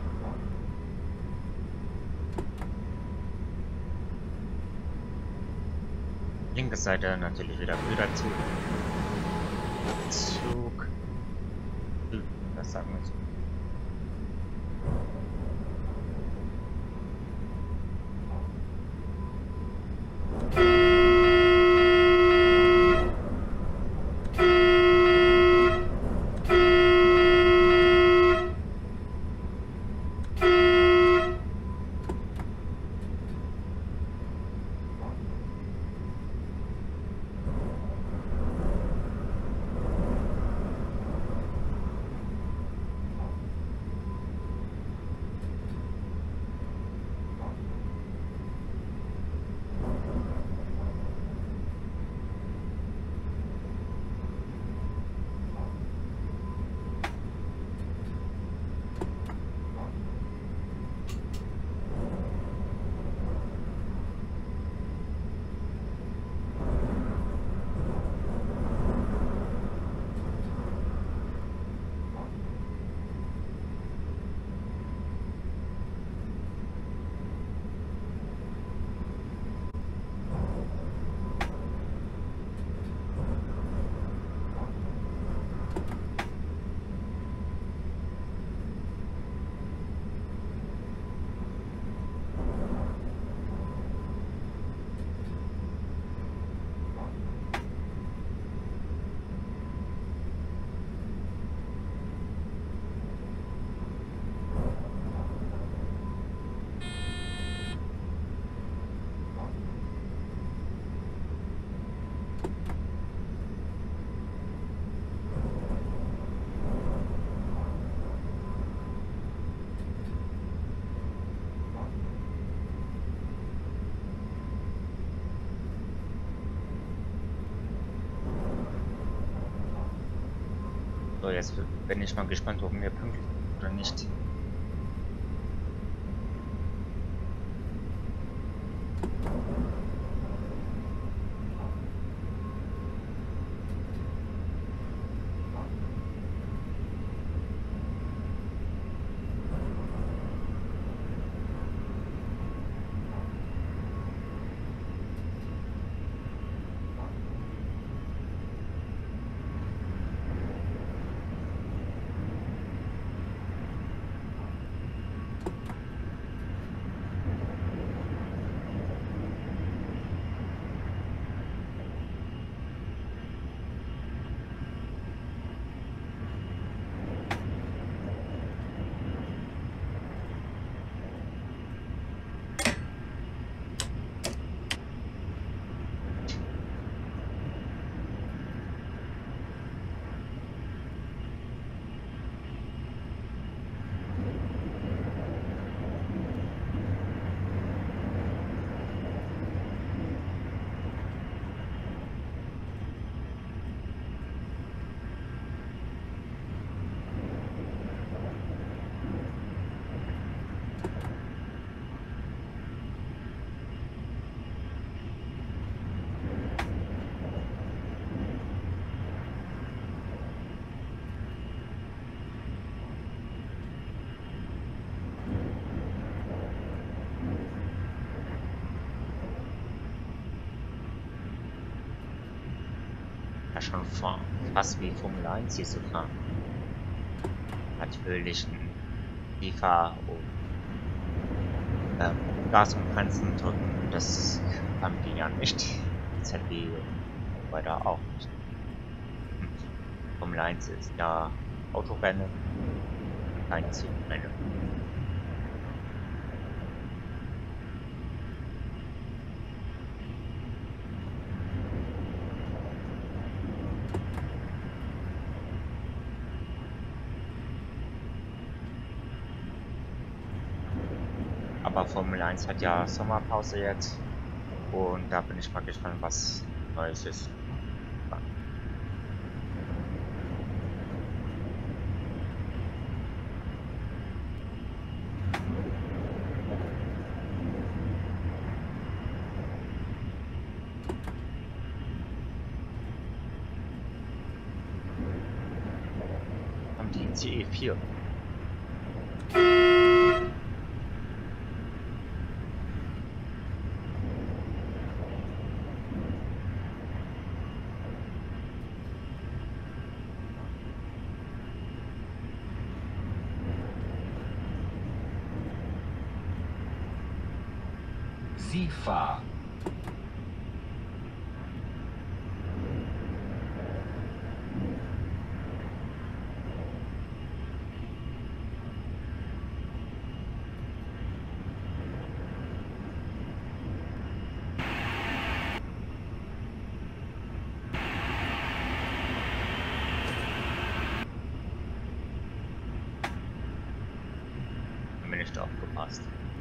Linke Seite natürlich wieder Güterzug. Zug. Das sagen wir so. jetzt bin ich mal gespannt, ob wir pünktlich oder nicht. Ja, schon vor, fast wie Formel eins hier zu fahren. Natürlich ein FIFA und ähm, Gas und Bremsen drücken, das haben die ja nicht. Z B und weiter auch nicht. Hm. Formel eins ist ja Autorennen, kein Zielrennen. Aber Formel eins hat ja Sommerpause jetzt und da bin ich mal gespannt, was Neues ist. Haben die C E vier. SIFA. Haben wir nicht aufgepasst.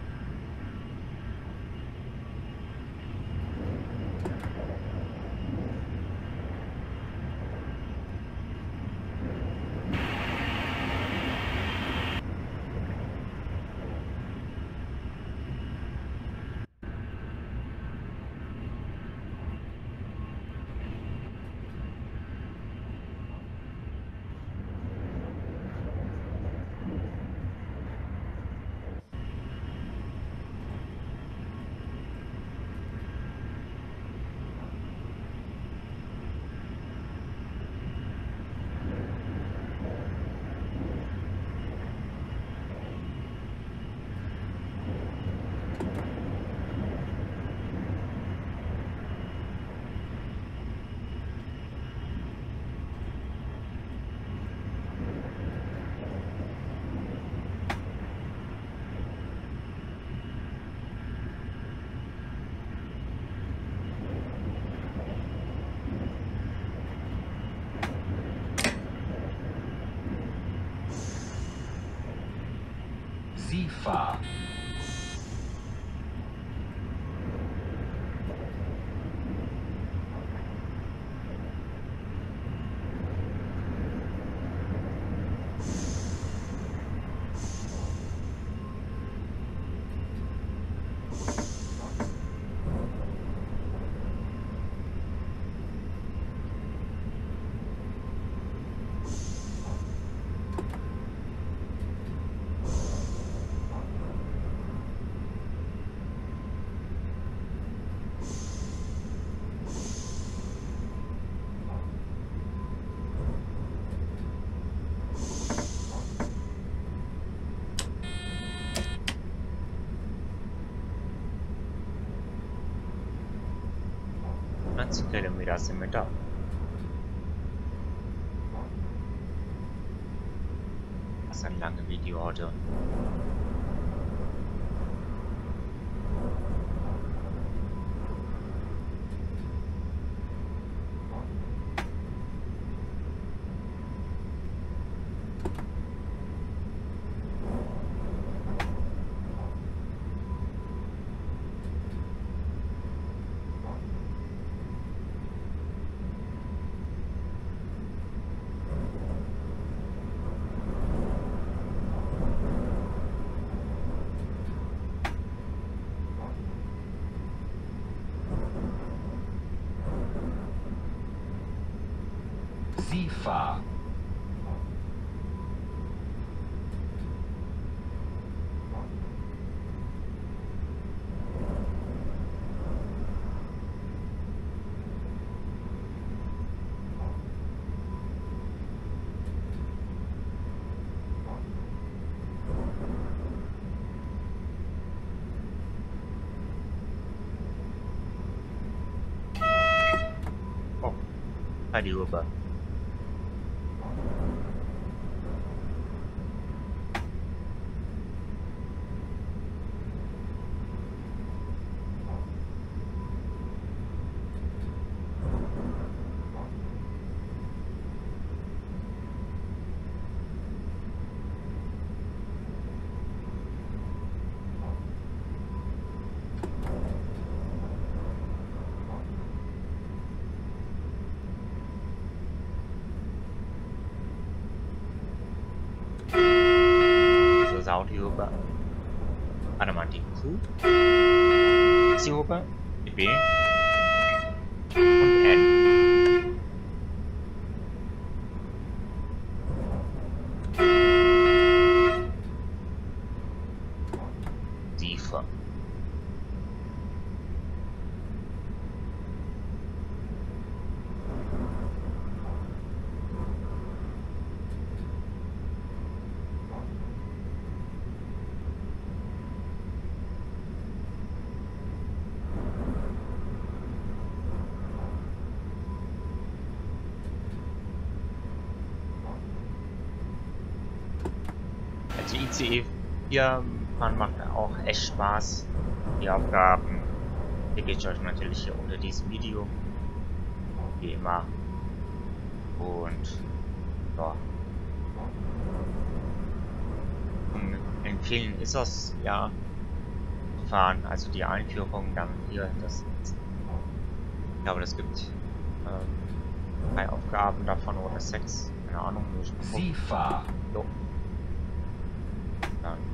SIFA. neunzig Kilometer sind wir da. Das ist ein langes Video heute. Sie fahr. Oh, Heidi rüber. Die rüber. Warte mal, die Q. Sie rüber. Die B. Und N. Tiefer. Also I C E vier fahren macht auch echt Spaß. Die Aufgaben gebe ich euch natürlich hier unter diesem Video. Wie immer. Und ja. Und empfehlen ist es ja fahren, also die Einführung dann hier. Das, ich glaube, das gibt ähm, drei Aufgaben davon oder sechs. Keine Ahnung. Sie fahr. Jo. Dann.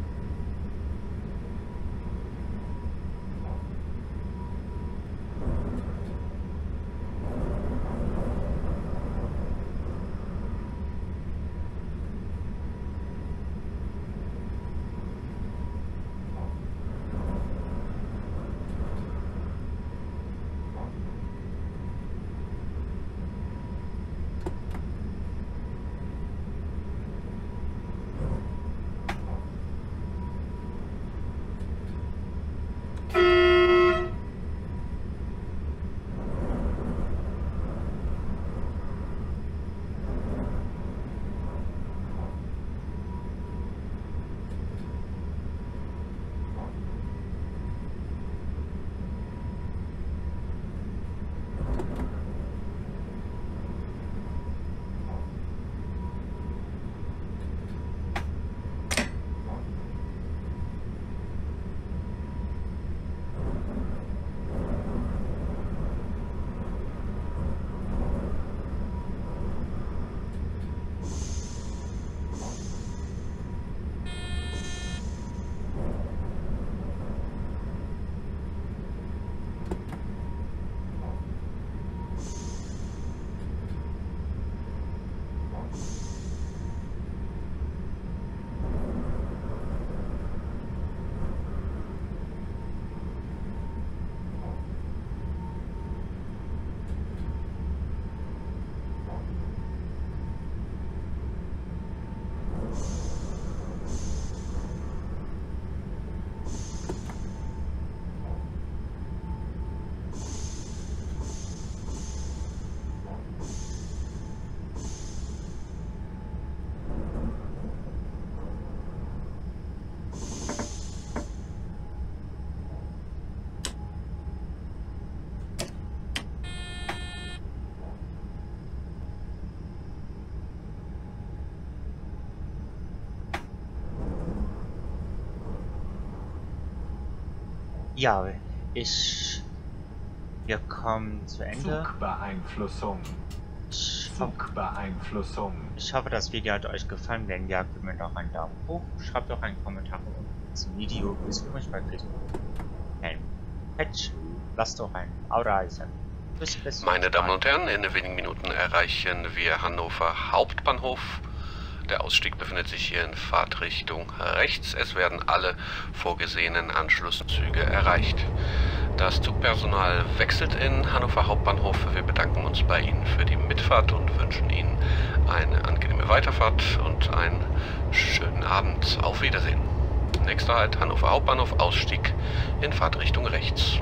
Ja, ich... Wir kommen zu Ende. Zugbeeinflussung. Ich hoffe, Zugbeeinflussung. ich hoffe, das Video hat euch gefallen. Wenn ja, gebt mir doch einen Daumen hoch. Schreibt doch einen Kommentar unten zum Video. Besucht mich bei Facebook. Ein Patch. Lasst doch ein Abo da. Bis, bis Meine Damen und Herren, in wenigen Minuten erreichen wir Hannover Hauptbahnhof. Der Ausstieg befindet sich hier in Fahrtrichtung rechts. Es werden alle vorgesehenen Anschlusszüge erreicht. Das Zugpersonal wechselt in Hannover Hauptbahnhof. Wir bedanken uns bei Ihnen für die Mitfahrt und wünschen Ihnen eine angenehme Weiterfahrt und einen schönen Abend. Auf Wiedersehen. Nächster Halt Hannover Hauptbahnhof, Ausstieg in Fahrtrichtung rechts.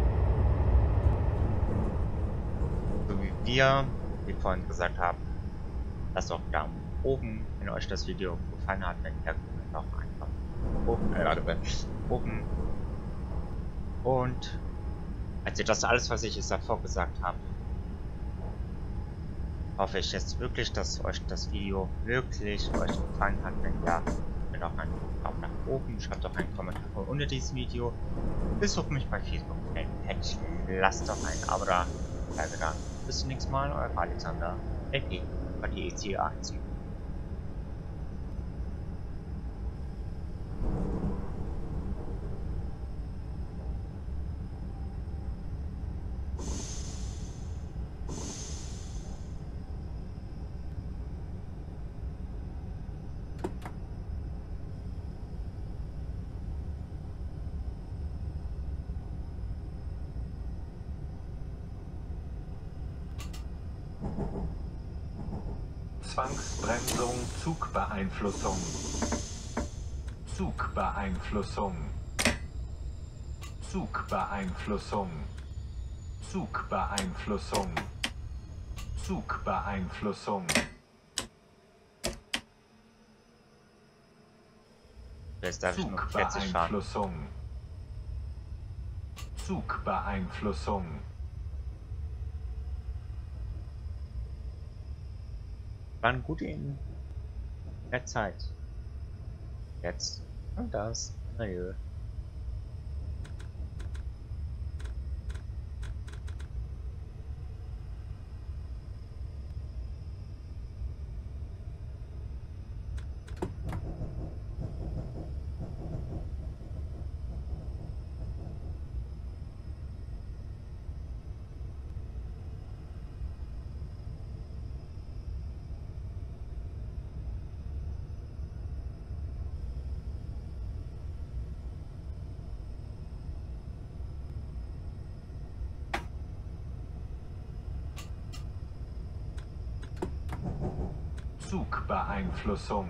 So wie wir, wie vorhin gesagt haben, lasst doch einen Daumen oben, wenn euch das Video gefallen hat. Wenn ja, könnt auch einfach oben, äh, warte, oben. Und als ihr das alles, was ich jetzt davor gesagt habe, hoffe ich jetzt wirklich, dass euch das Video wirklich euch gefallen hat. Wenn ja, könnt auch einen Daumen nach oben, schreibt doch einen Kommentar unter diesem Video. Besucht mich bei Facebook, Patch, lasst doch ein Abo da. Bleibe da. Bis zum nächsten Mal, euer Alexander, L P, bei die E C eins. Zwangsbremsung, Zugbeeinflussung. Zugbeeinflussung. Zugbeeinflussung. Zugbeeinflussung. Zugbeeinflussung. Jetzt darf ich nur vierzig fahren. Zugbeeinflussung. Zugbeeinflussung. Waren gut in der Zeit. Jetzt und das. Adieu. Zugbeeinflussung.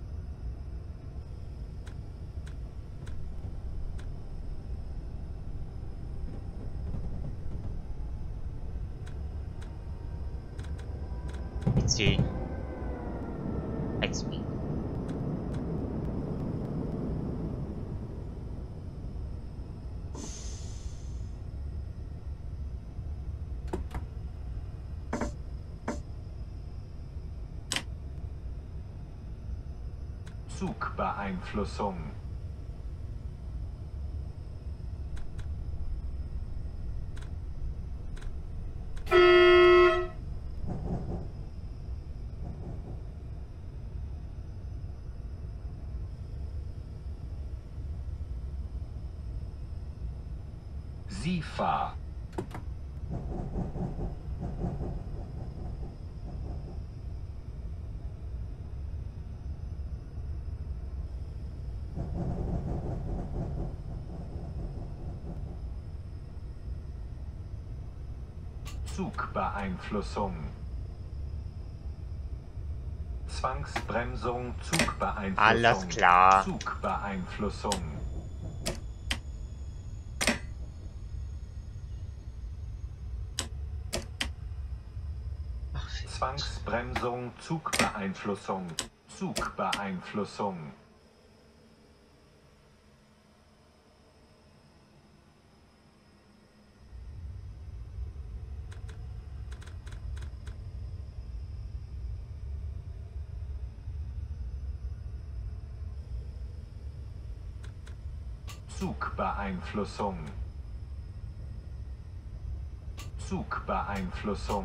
I C eins B. Zugbeeinflussung. SIFA. Zugbeeinflussung. Zwangsbremsung, Zugbeeinflussung. Alles klar. Zugbeeinflussung. Zwangsbremsung, Zugbeeinflussung. Zugbeeinflussung. Zugbeeinflussung. Zugbeeinflussung.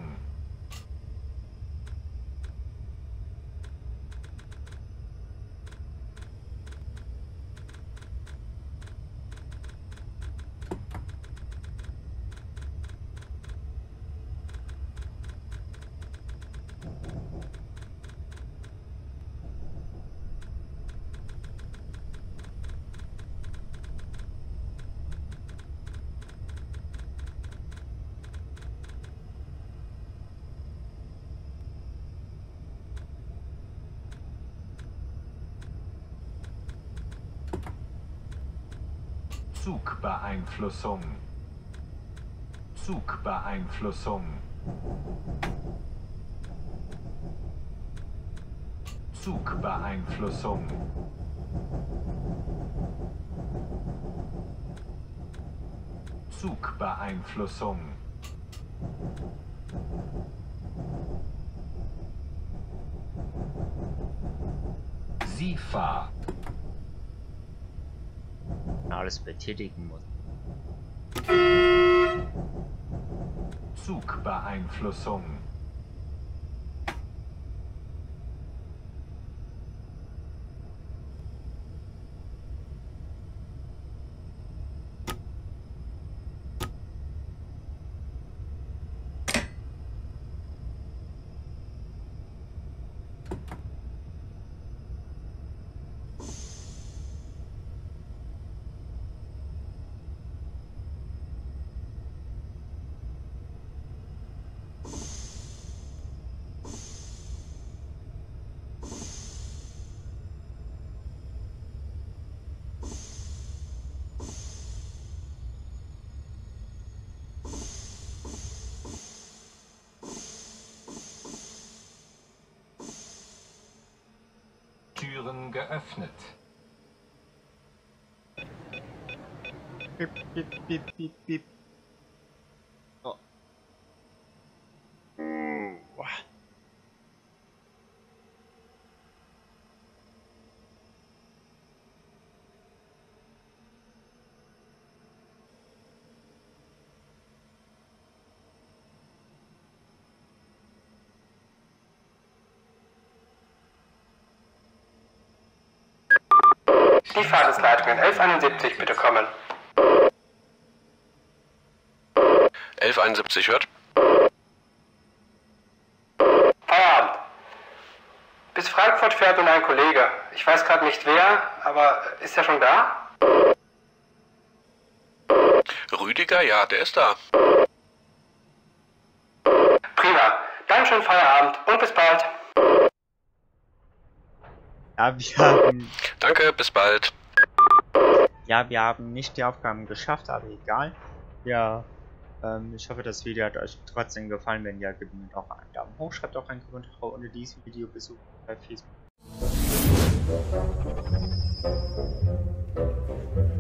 Zugbeeinflussung. Zugbeeinflussung. Zugbeeinflussung. Zugbeeinflussung. Sie fahr. Alles betätigen muss. Zugbeeinflussung. Türen geöffnet. Bip, bip, bip, bip, bip. Oh. Uh. Die Fahrdienstleitung in elf einundsiebzig, bitte kommen. elf einundsiebzig hört. Feierabend. Bis Frankfurt fährt nun ein Kollege. Ich weiß gerade nicht wer, aber ist er schon da? Rüdiger, ja, der ist da. Prima. Dann schönen Feierabend und bis bald. Ja, wir haben, Danke, bis bald. ja, wir haben nicht die Aufgaben geschafft, aber egal. Ja, ähm, ich hoffe, das Video hat euch trotzdem gefallen. Wenn ja, gebt mir doch einen Daumen hoch, schreibt auch einen Kommentar unter diesem Video, besucht bei Facebook.